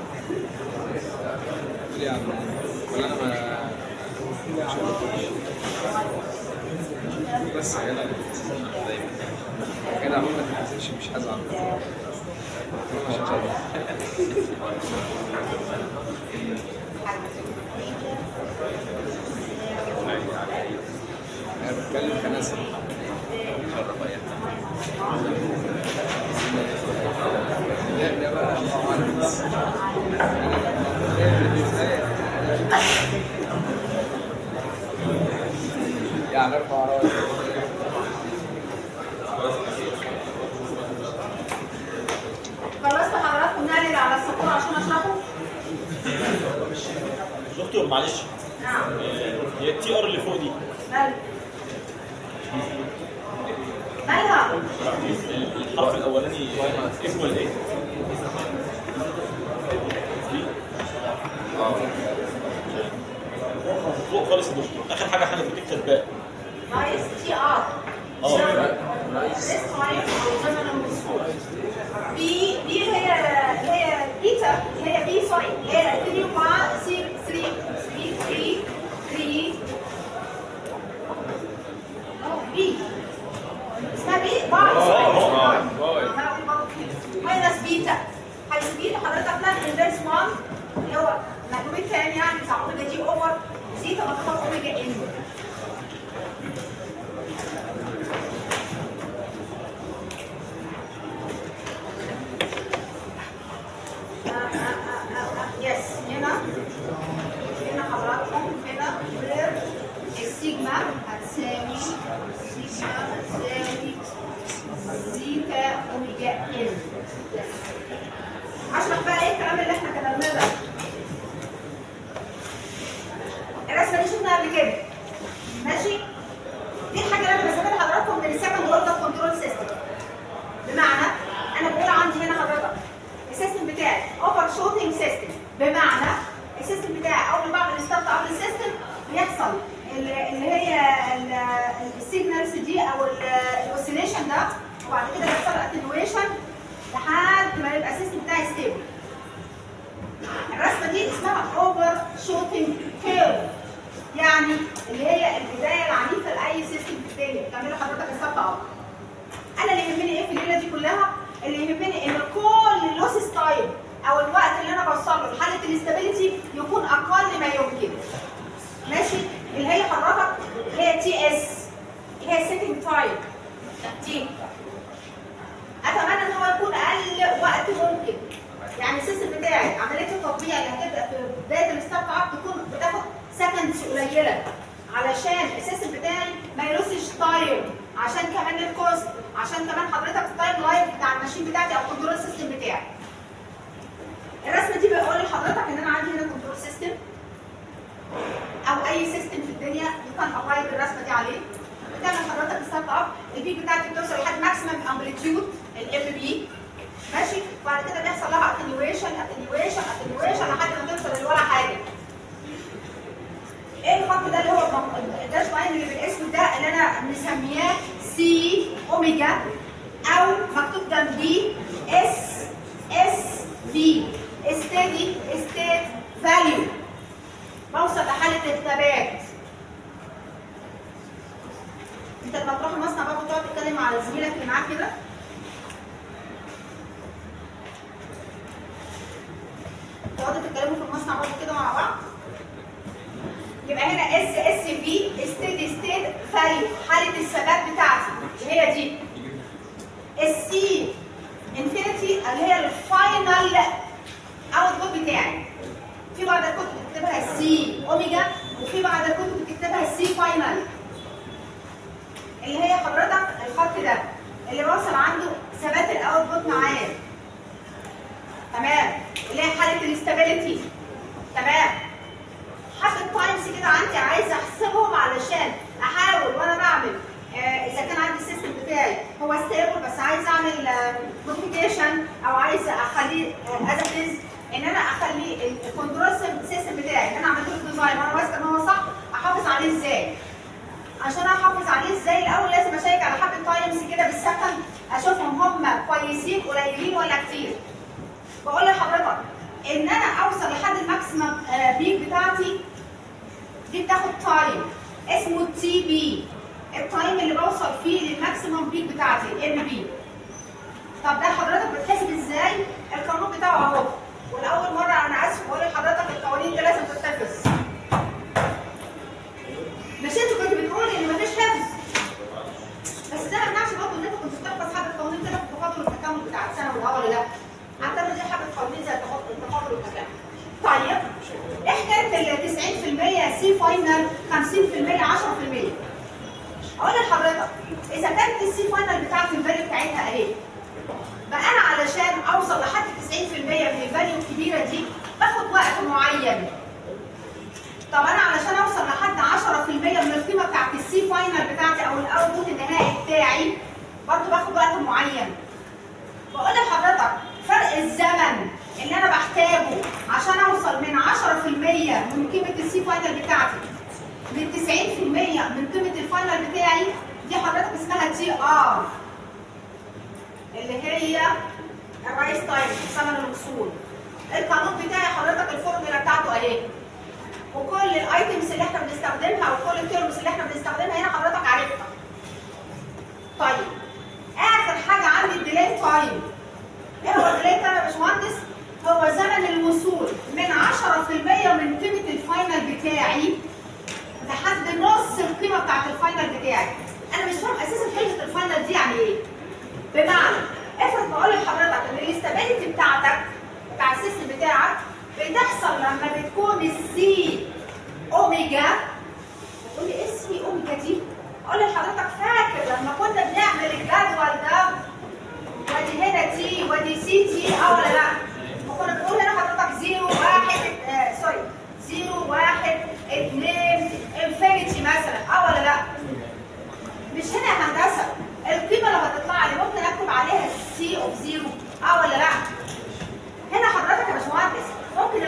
ليه يا عم ولا انا ما بس يا جدع دايما يا جدع ما تنساش مش هزعل مش هزعل انا بتكلم كناس شرف اي لا بقى يعني ارفع راسي خلصتوا حضراتكم نقلل على السطور عشان اشرحه؟ دكتور معلش نعم هي التي ار اللي فوق دي مالها؟ مالها؟ الحرف الاولاني اسمه الايه؟ فوق خالص يا دكتور اخر حاجه حاجه بتكتب كاتباء نايس تي ار اه بي بي هي هي بيتا هي بي سوري هي ثلاثة مع ثلاثة ثلاثة ثلاثة ثلاثة بي اسمها بي باي ماينس بيتا حيث بيتا حضرتك بلان انفيرس واحد اللي هو مجموع كام يعني بتاع اوميجا دي اوفر زيتا مضروبه اوميجا ان يس هنا بمعنى السيستم بتاعي اول ما بعمل ستارت اب للسيستم بيحصل اللي هي السيجنالز دي او الاوسيليشن ده، وبعد كده بيحصل اتنويشن لحد ما يبقى السيستم بتاعي ستيبل. الرسمه دي اسمها اوفر شوتنج كيرف، يعني اللي هي البدايه العنيفه لاي سيستم في الدنيا بتعمله حضرتك الستارت اب. انا اللي يهمني ايه في الليله دي كلها؟ اللي يهمني ان كل اللوسز تايم او الوقت اللي انا بوصله لحاله الاستابيليتي يكون اقل ما يمكن. ماشي؟ اللي هي حضرتك اللي هي تي اس اللي هي سيتنج تايم تي. اتمنى ان هو يكون اقل وقت ممكن. يعني السيستم بتاعي عمليه التطبيع اللي هتبدا في بدايه الستارت اب تكون بتاخد سكندز قليله علشان السيستم بتاعي ما يلوسش تايم، عشان كمان الكوست، عشان كمان حضرتك التايم لاين بتاع الماشين بتاعتي او كنترول سيستم بتاعي. الرسمه دي بقول لحضرتك ان انا عندي هنا كنترول سيستم او اي سيستم في الدنيا يمكن ابلاي الرسمه دي عليه. بتعمل حضرتك ستارت اب، البيك بتاعتي بتوصل لحد ماكسيمم امبليتيود الام بي، ماشي؟ وبعد كده بيحصل لها اتنيويشن اتنيويشن اتنيويشن لحد ما توصل لولا حاجه. ايه الخط ده اللي هو الداش لاين اللي بالاسود ده اللي انا مسمياه سي اوميجا او مكتوب جنبيه اس اس في ستيدي ستيت فاليو. بوصل لحاله الثبات. انت لما تروح المصنع بقى وتقعد تتكلم مع زميلك اللي معاك كده تقعدوا تتكلموا في المصنع برضه كده مع بعض، يبقى هنا اس اس في ستيدي ستيت فاليو حاله الثبات بتاعتي اللي هي دي. السي انفينيتي اللي هي الفاينل اوتبوت بتاعي. في بعض الكتب بتكتبها سي اوميجا وفي بعض الكتب بتكتبها سي فاينل، اللي هي حضرتك الخط ده اللي بوصل عنده ثبات الاوتبوت معايا. تمام؟ اللي هي حاله الاستابيليتي. تمام؟ حبه تايمز كده عندي عايزه احسبهم علشان احاول وانا بعمل آه اذا كان عندي السيستم بتاعي هو ستيبل بس عايز اعمل موديفيكيشن آه او عايز اخليه از ات ان انا اخليه الكنترول سيستم بتاعي ان انا عملت له ديزاين وانا واثقه ان هو صح، احافظ عليه ازاي؟ عشان احافظ عليه ازاي الاول لازم اشيك على حبه تايمز كده بالسكند اشوفهم هم كويسين قليلين ولا كتير. بقول لحضرتك ان انا اوصل لحد الماكسيمم بيك بتاعتي دي بتاخد تايم اسمه تي بي، التايم اللي بوصل فيه للماكسيمم بيك بتاعتي ام بي. طب ده حضرتك بتحسب ازاي؟ القانون بتاعه اهو. والاول مره انا اسف بقول لحضرتك القوانين دي لازم تتحفظ. مش انتوا كنتوا بتقولوا ان مفيش حفظ، بس ده ما يمنعش برضه ان انت كنت بتحفظ حبه قوانين كده في التفاضل والتكامل بتاع الثانوي اه ولا لا؟ اعتبر دي حبه قوانين زي التفاضل والتكامل. طيب ايه حكايه ال تسعين في المية سي فاينل خمسين في المية عشرة في المية؟ اقول لحضرتك اذا كانت السي فاينل بتاعتي الفاليو بتاعتها اهي، بقى انا علشان اوصل لحد تسعين في المية من الفاليو الكبيره دي باخد وقت معين. طب انا علشان اوصل لحد عشرة في المية من القيمه بتاعت السي فاينل بتاعتي او الاوتبوت النهائي بتاعي برضه باخد وقت معين. بقول لحضرتك فرق الزمن اللي انا بحتاجه عشان اوصل من عشرة في المية من قيمه السي فاينل بتاعتي ل تسعين في المية من قيمه الفاينل بتاعي دي حضرتك اسمها تي ار اللي هي الرايس تايم ثمن الوصول. القانون بتاعي حضرتك الفورمولا بتاعته اهي، وكل الايتمز اللي احنا بنستخدمها وكل التيرمز اللي احنا بنستخدمها هنا حضرتك عارفها. طيب اخر حاجه عندي الديلي تايم. ايه هو الديلي تايم يا باشمهندس؟ هو زمن الوصول من عشرة في المية من قيمه الفاينل بتاعي لحد نص القيمه بتاعت الفاينل بتاعي. انا مش فاهم اساسا كلمه الفاينل دي يعني ايه؟ بمعنى افرض بقول لحضرتك ان الاستابيليتي بتاعتك بتاع السيستم بتاعك بتحصل لما بتكون السي اوميجا. تقول لي ايه السي اوميجا دي؟ اقول لحضرتك فاكر لما كنا بنعمل الجدول ده ودي هنا تي ودي سي تي اه ولا لا؟ وكنا بنقول هنا حضرتك زيرو واحد آه سوري زيرو واحد اثنين انفينيتي مثلا اه ولا لا؟ مش هنا يا هندسه القيمه اللي هتطلع لي ممكن اكتب عليها سي اوف زيرو اه ولا لا؟ هنا حضرتك يا باشمهندس ممكن القيمه اللي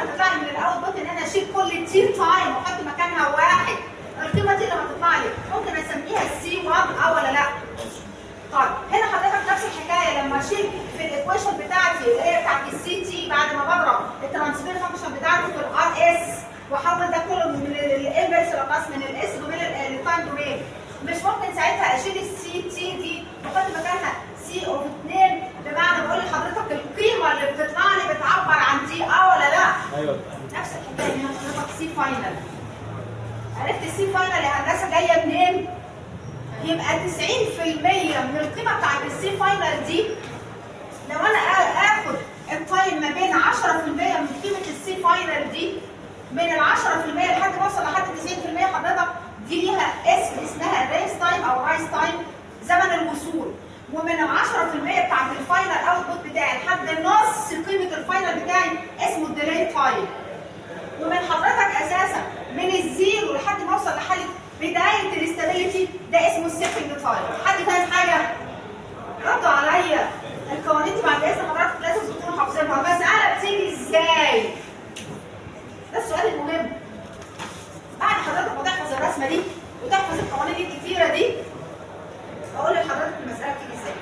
هتطلع لي من الاوت بوت ان انا اشيل كل التي تايم واحط مكانها واحد. القيمه دي لما تطلع لي ممكن اسميها سي واحد اه ولا لا؟ طيب هنا حضرتك نفس الحكايه لما اشيل في الايكويشن بتاعتي اللي هي بتاعت السي تي بعد ما بضرب الترانسفير فانكشن بتاعتي في الار اس واحول ده كله من الانفرس للقاس من الاس دومين للتايم دومين، مش ممكن ساعتها اشيل السي تي دي واحط مكانها سي اوف اتنين، بمعنى بقول لحضرتك القيمه اللي بتطلع لي بتعبر عن دي اه ولا لا؟ ايوه نفس الحكايه هنا حضرتك سي فاينل. عرفت السي فاينل يا هندسه جايه منين؟ يبقى تسعين في المية من القيمه بتاعت السي فاينل دي لو انا اخد التايم ما بين عشرة في المية من قيمه السي فاينل دي، من ال عشرة في المية لحد ما اوصل لحد تسعين في المية حضرتك دي ليها اسم اسمها الريس تايم او رايس تايم، زمن الوصول. ومن ال عشرة في المية بتاعت الفاينل اوتبوت بتاعي لحد نص قيمه الفاينل بتاعي اسمه الديلي تايم. ومن حضرتك اساسا من الزيرو لحد ما اوصل لحاله بدايه الاستابيليتي ده اسمه السيتنج تايم. حد فاهم حاجه؟ ردوا عليا. القوانين دي بعد اذن حضرتك لازم تكونوا حافظينها، بس انا بتيجي ازاي؟ ده السؤال المهم. بعد حضرتك ما تحفظ الرسمه دي وتحفظ القوانين الكتيره دي اقول لحضرتك المساله بتيجي ازاي.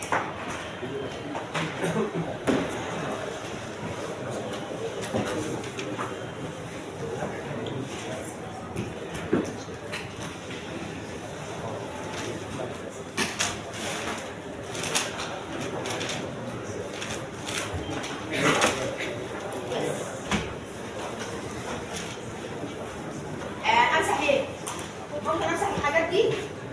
امسح ايه؟ ممكن امسح الحاجات دي؟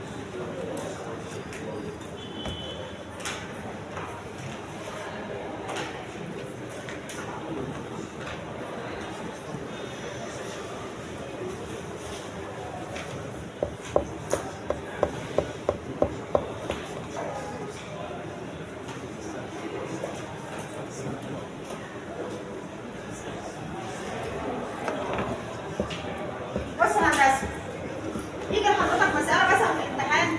بص يا هندسه، يجي لحضرتك مساله مثلا في الامتحان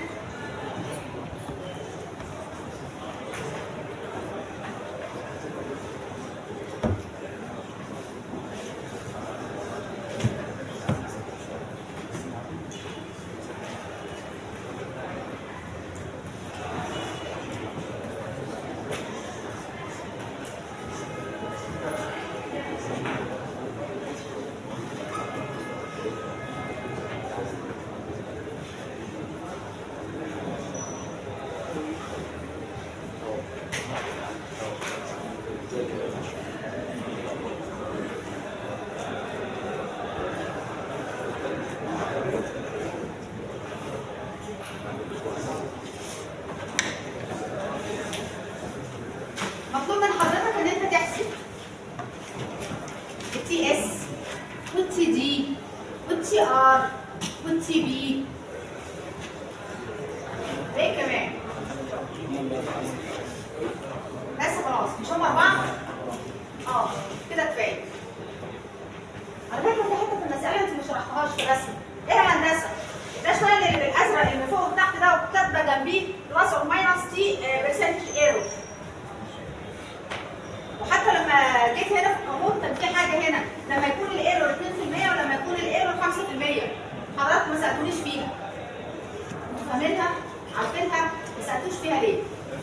مطلوب من حضرتك ان انت تحسب التي اس والتي دي والتي ار والتي بي. ايه كمان؟ بس خلاص مش هم اربعه؟ اه كده كفايه. على فكره في حته في المساله انت ما شرحتهاش في الرسم. ايه يا هندسه؟ ده شويه اللي بالازرق اللي فوق وتحت ده وكاتبه جنبيه بلس اور ماينس تي برسنتج ايرور. وحتى لما جيت هنا في القانون كان في حاجه هنا لما يكون الايرور اتنين في المية ولما يكون الايرور خمسة في المية. حضرتك ما سالتونيش فيها. انتوا فاهمينها؟ عارفينها؟ ما سالتوش فيها ليه؟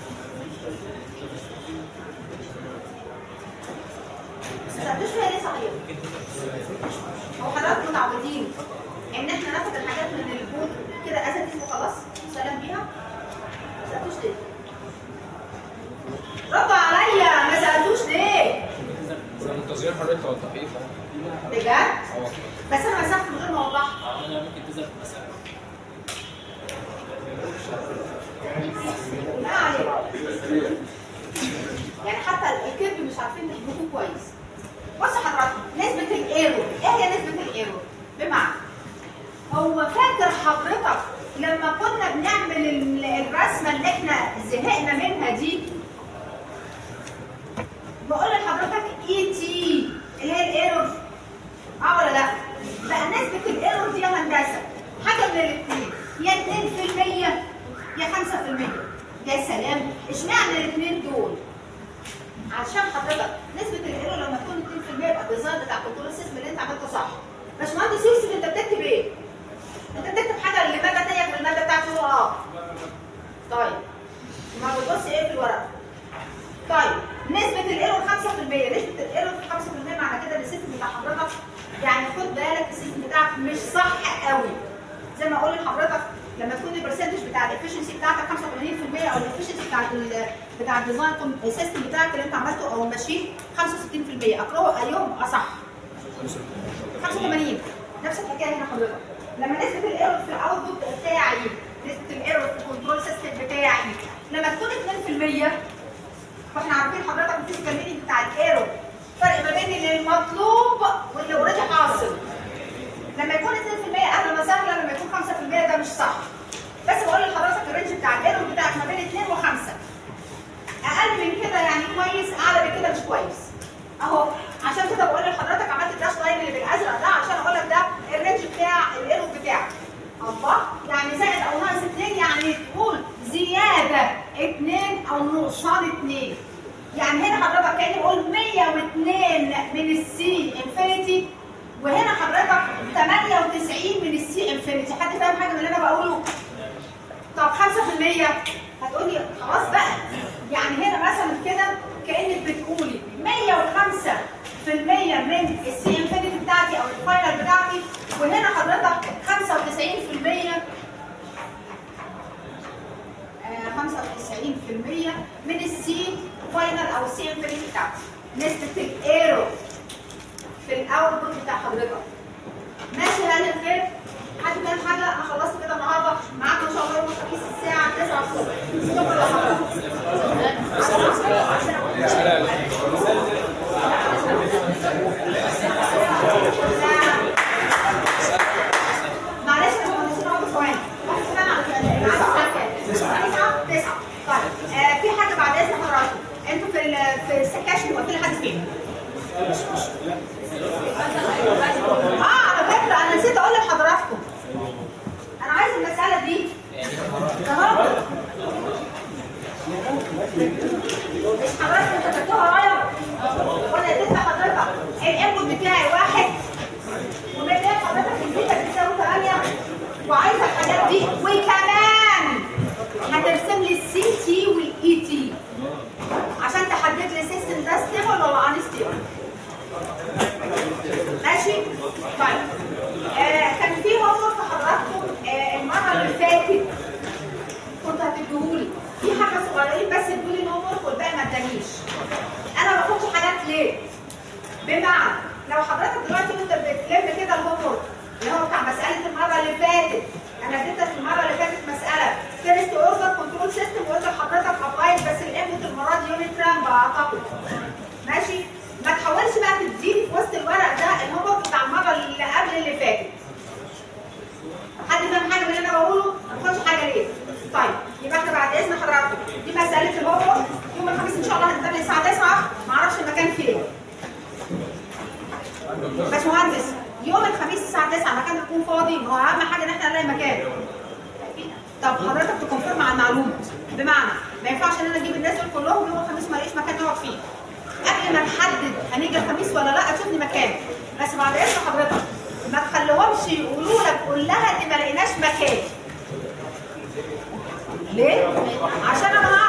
ما سالتوش فيها ليه صحيح؟ هو حضرتك متعودين ان احنا ناخد الحاجات من البوك كده اساتيز وخلاص سلام بيها؟ ما سالتوش ليه؟ ردوا عليا، ما سالتوش ليه؟ كنا منتظرين حضرتك توضحيه. بجد؟ بس انا مسحت من غير ما اوضحها. انا ممكن تزرع في المسألة. لا عليك. يعني حتى الكذب مش عارفين نحبكم كويس. بص حضرتك، نسبة الايرور، ايه هي نسبة الايرور؟ بمعنى هو فاكر حضرتك لما كنا بنعمل الرسمة اللي احنا زهقنا منها دي بقول لحضرتك اي تي اللي هي الايرور اه ولا لا؟ بقى نسبة الايرور دي يا هندسة حاجة من الاثنين، يا اتنين في المية يا خمسة في المية. يا سلام، اشمعنى الاثنين دول؟ عشان حضرتك نسبة الايرور لما تكون اتنين في المية يبقى الديزاين بتاع باشمهندس يوسف انت بتكتب ايه؟ انت بتكتب حاجه لماده تانيه من الماده بتاعتي هو اه. طيب ما بتبص ايه في الورقه؟ طيب نسبه الايرور خمسة في المية، نسبه الايرور خمسة في المية معنى كده ان السيستم بتاع حضرتك يعني خد بالك السيستم بتاعك مش صح قوي. زي ما اقول لحضرتك لما تكون البرسنتج بتاع الافشنسي بتاعتك خمسة وثمانين في المية او الافشنسي بتاع ال بتاع الديزاين السيستم بتاعك اللي انت عملته او الماشين خمسة وستين في المية، اقراه ايهم اصح. خمسة وثمانين نفس الحكايه هنا حضرتك. لما نسبه الايرور في الاوتبوت بتاعي، نسبه الايرور في الكنترول سيستم بتاعي لما تكون اثنين في المية، فاحنا عارفين حضرتك الفيزيكال مينينج بتاع الايرور فرق ما بين اللي المطلوب واللي اوريدي حاصل. لما يكون اثنين في المية اهلا وسهلا، لما يكون خمسة في المية ده مش صح. بس بقول لحضرتك الرينج بتاع الايرور بتاعك ما بين اثنين وخمسة. اقل من كده يعني كويس، اعلى من كده مش كويس. اهو عشان كده بقول لحضرتك عملت الداش لاين اللي بالازرق ده عشان اقول لك ده الرينج بتاع الايرور بتاعك. الله، يعني زائد او ناقص اثنين يعني تقول زياده اثنين او نقصان اثنين. يعني هنا حضرتك كاني بقول مية واثنين من السي انفينيتي، وهنا حضرتك ثمانية وتسعين من السي انفينيتي. حد فاهم حاجه من اللي انا بقوله؟ طب خمسة في المية هتقولي خلاص بقى، يعني هنا مثلا كده كانك بتقولي مية وخمسة في المية من السي انفينيتي بتاعتي او الفاينل بتاعتي، وهنا حضرتك خمسة وتسعين في المية خمسة وتسعين في المية من السي فاينل او السي انفينيتي بتاعتي. نسبه الايرور في الاوتبوت بتاع حضرتك. ماشي يا اهل الخير؟ حد فاهم حاجه؟ انا خلصت كده النهارده معاكم ان شاء الله يوم الخميس الساعه تسعة الصبح. شكرا لحضرتك. معلش يا باشمهندسين اقعدوا ثواني. واحد كمان على تسعة تسعة. طيب آه في حاجه بعد اذن حضراتكم، انتوا في في السكاشن واقفين لحد فين؟ اه على فكره انا نسيت اقول لحضراتكم، انا عايز المساله دي النهارده حضرتك كتبتوها ورايا وانا اديت لحضرتك الانبوت بتاعي واحد، وبدأت حضرتك البيتا بتساوي ثمانية، وعايزه الحاجات دي، وكمان هترسم لي السي تي والاي تي عشان تحدد لي السيستم ده ستيبل ولا ان ستيبل. ماشي؟ طيب آه كان في هومورك حضراتكم آه المره اللي فاتت كنت هتديهولي، في حاجه صغيرين بس ادولي الهومورك والباقي ما ادانيش. انا ما باخدش حاجات ليه؟ بمعنى لو حضرتك دلوقتي وانت بتلم كده الهومورك اللي هو بتاع مساله المره اللي فاتت، انا اديتك المره اللي فاتت مساله فيرست اوردر كنترول سيستم وقلت لحضرتك ابلايد بس الانبوت المره دي يونت رامب اعتقد. ماشي؟ ما تحاولش بقى تديني في وسط الورق ده الهومورك بتاع المره اللي قبل اللي فاتت. حد فاهم حاجه من اللي انا بقوله؟ ما تاخدش حاجه ليه؟ طيب يبقى احنا بعد اذن حضراتكم دي مساله الهومورك يوم الخميس ان شاء الله هنتقابل الساعه تسعة، ما اعرفش المكان فين. باشمهندس يوم الخميس الساعه تسعة مكان يكون فاضي، ما هو اهم حاجه ان احنا نلاقي مكان. طب حضرتك تكونفيرم مع المعلومه، بمعنى ما ينفعش ان انا اجيب الناس دول كلهم يوم الخميس ما الاقيش مكان نقعد فيه. قبل ما نحدد هنيجي الخميس ولا لا تشوف لي مكان، بس بعد اذن حضرتك ما تخليهمش يقولوا لك كلها ان ما لقيناش مكان. ليه؟ عشان انا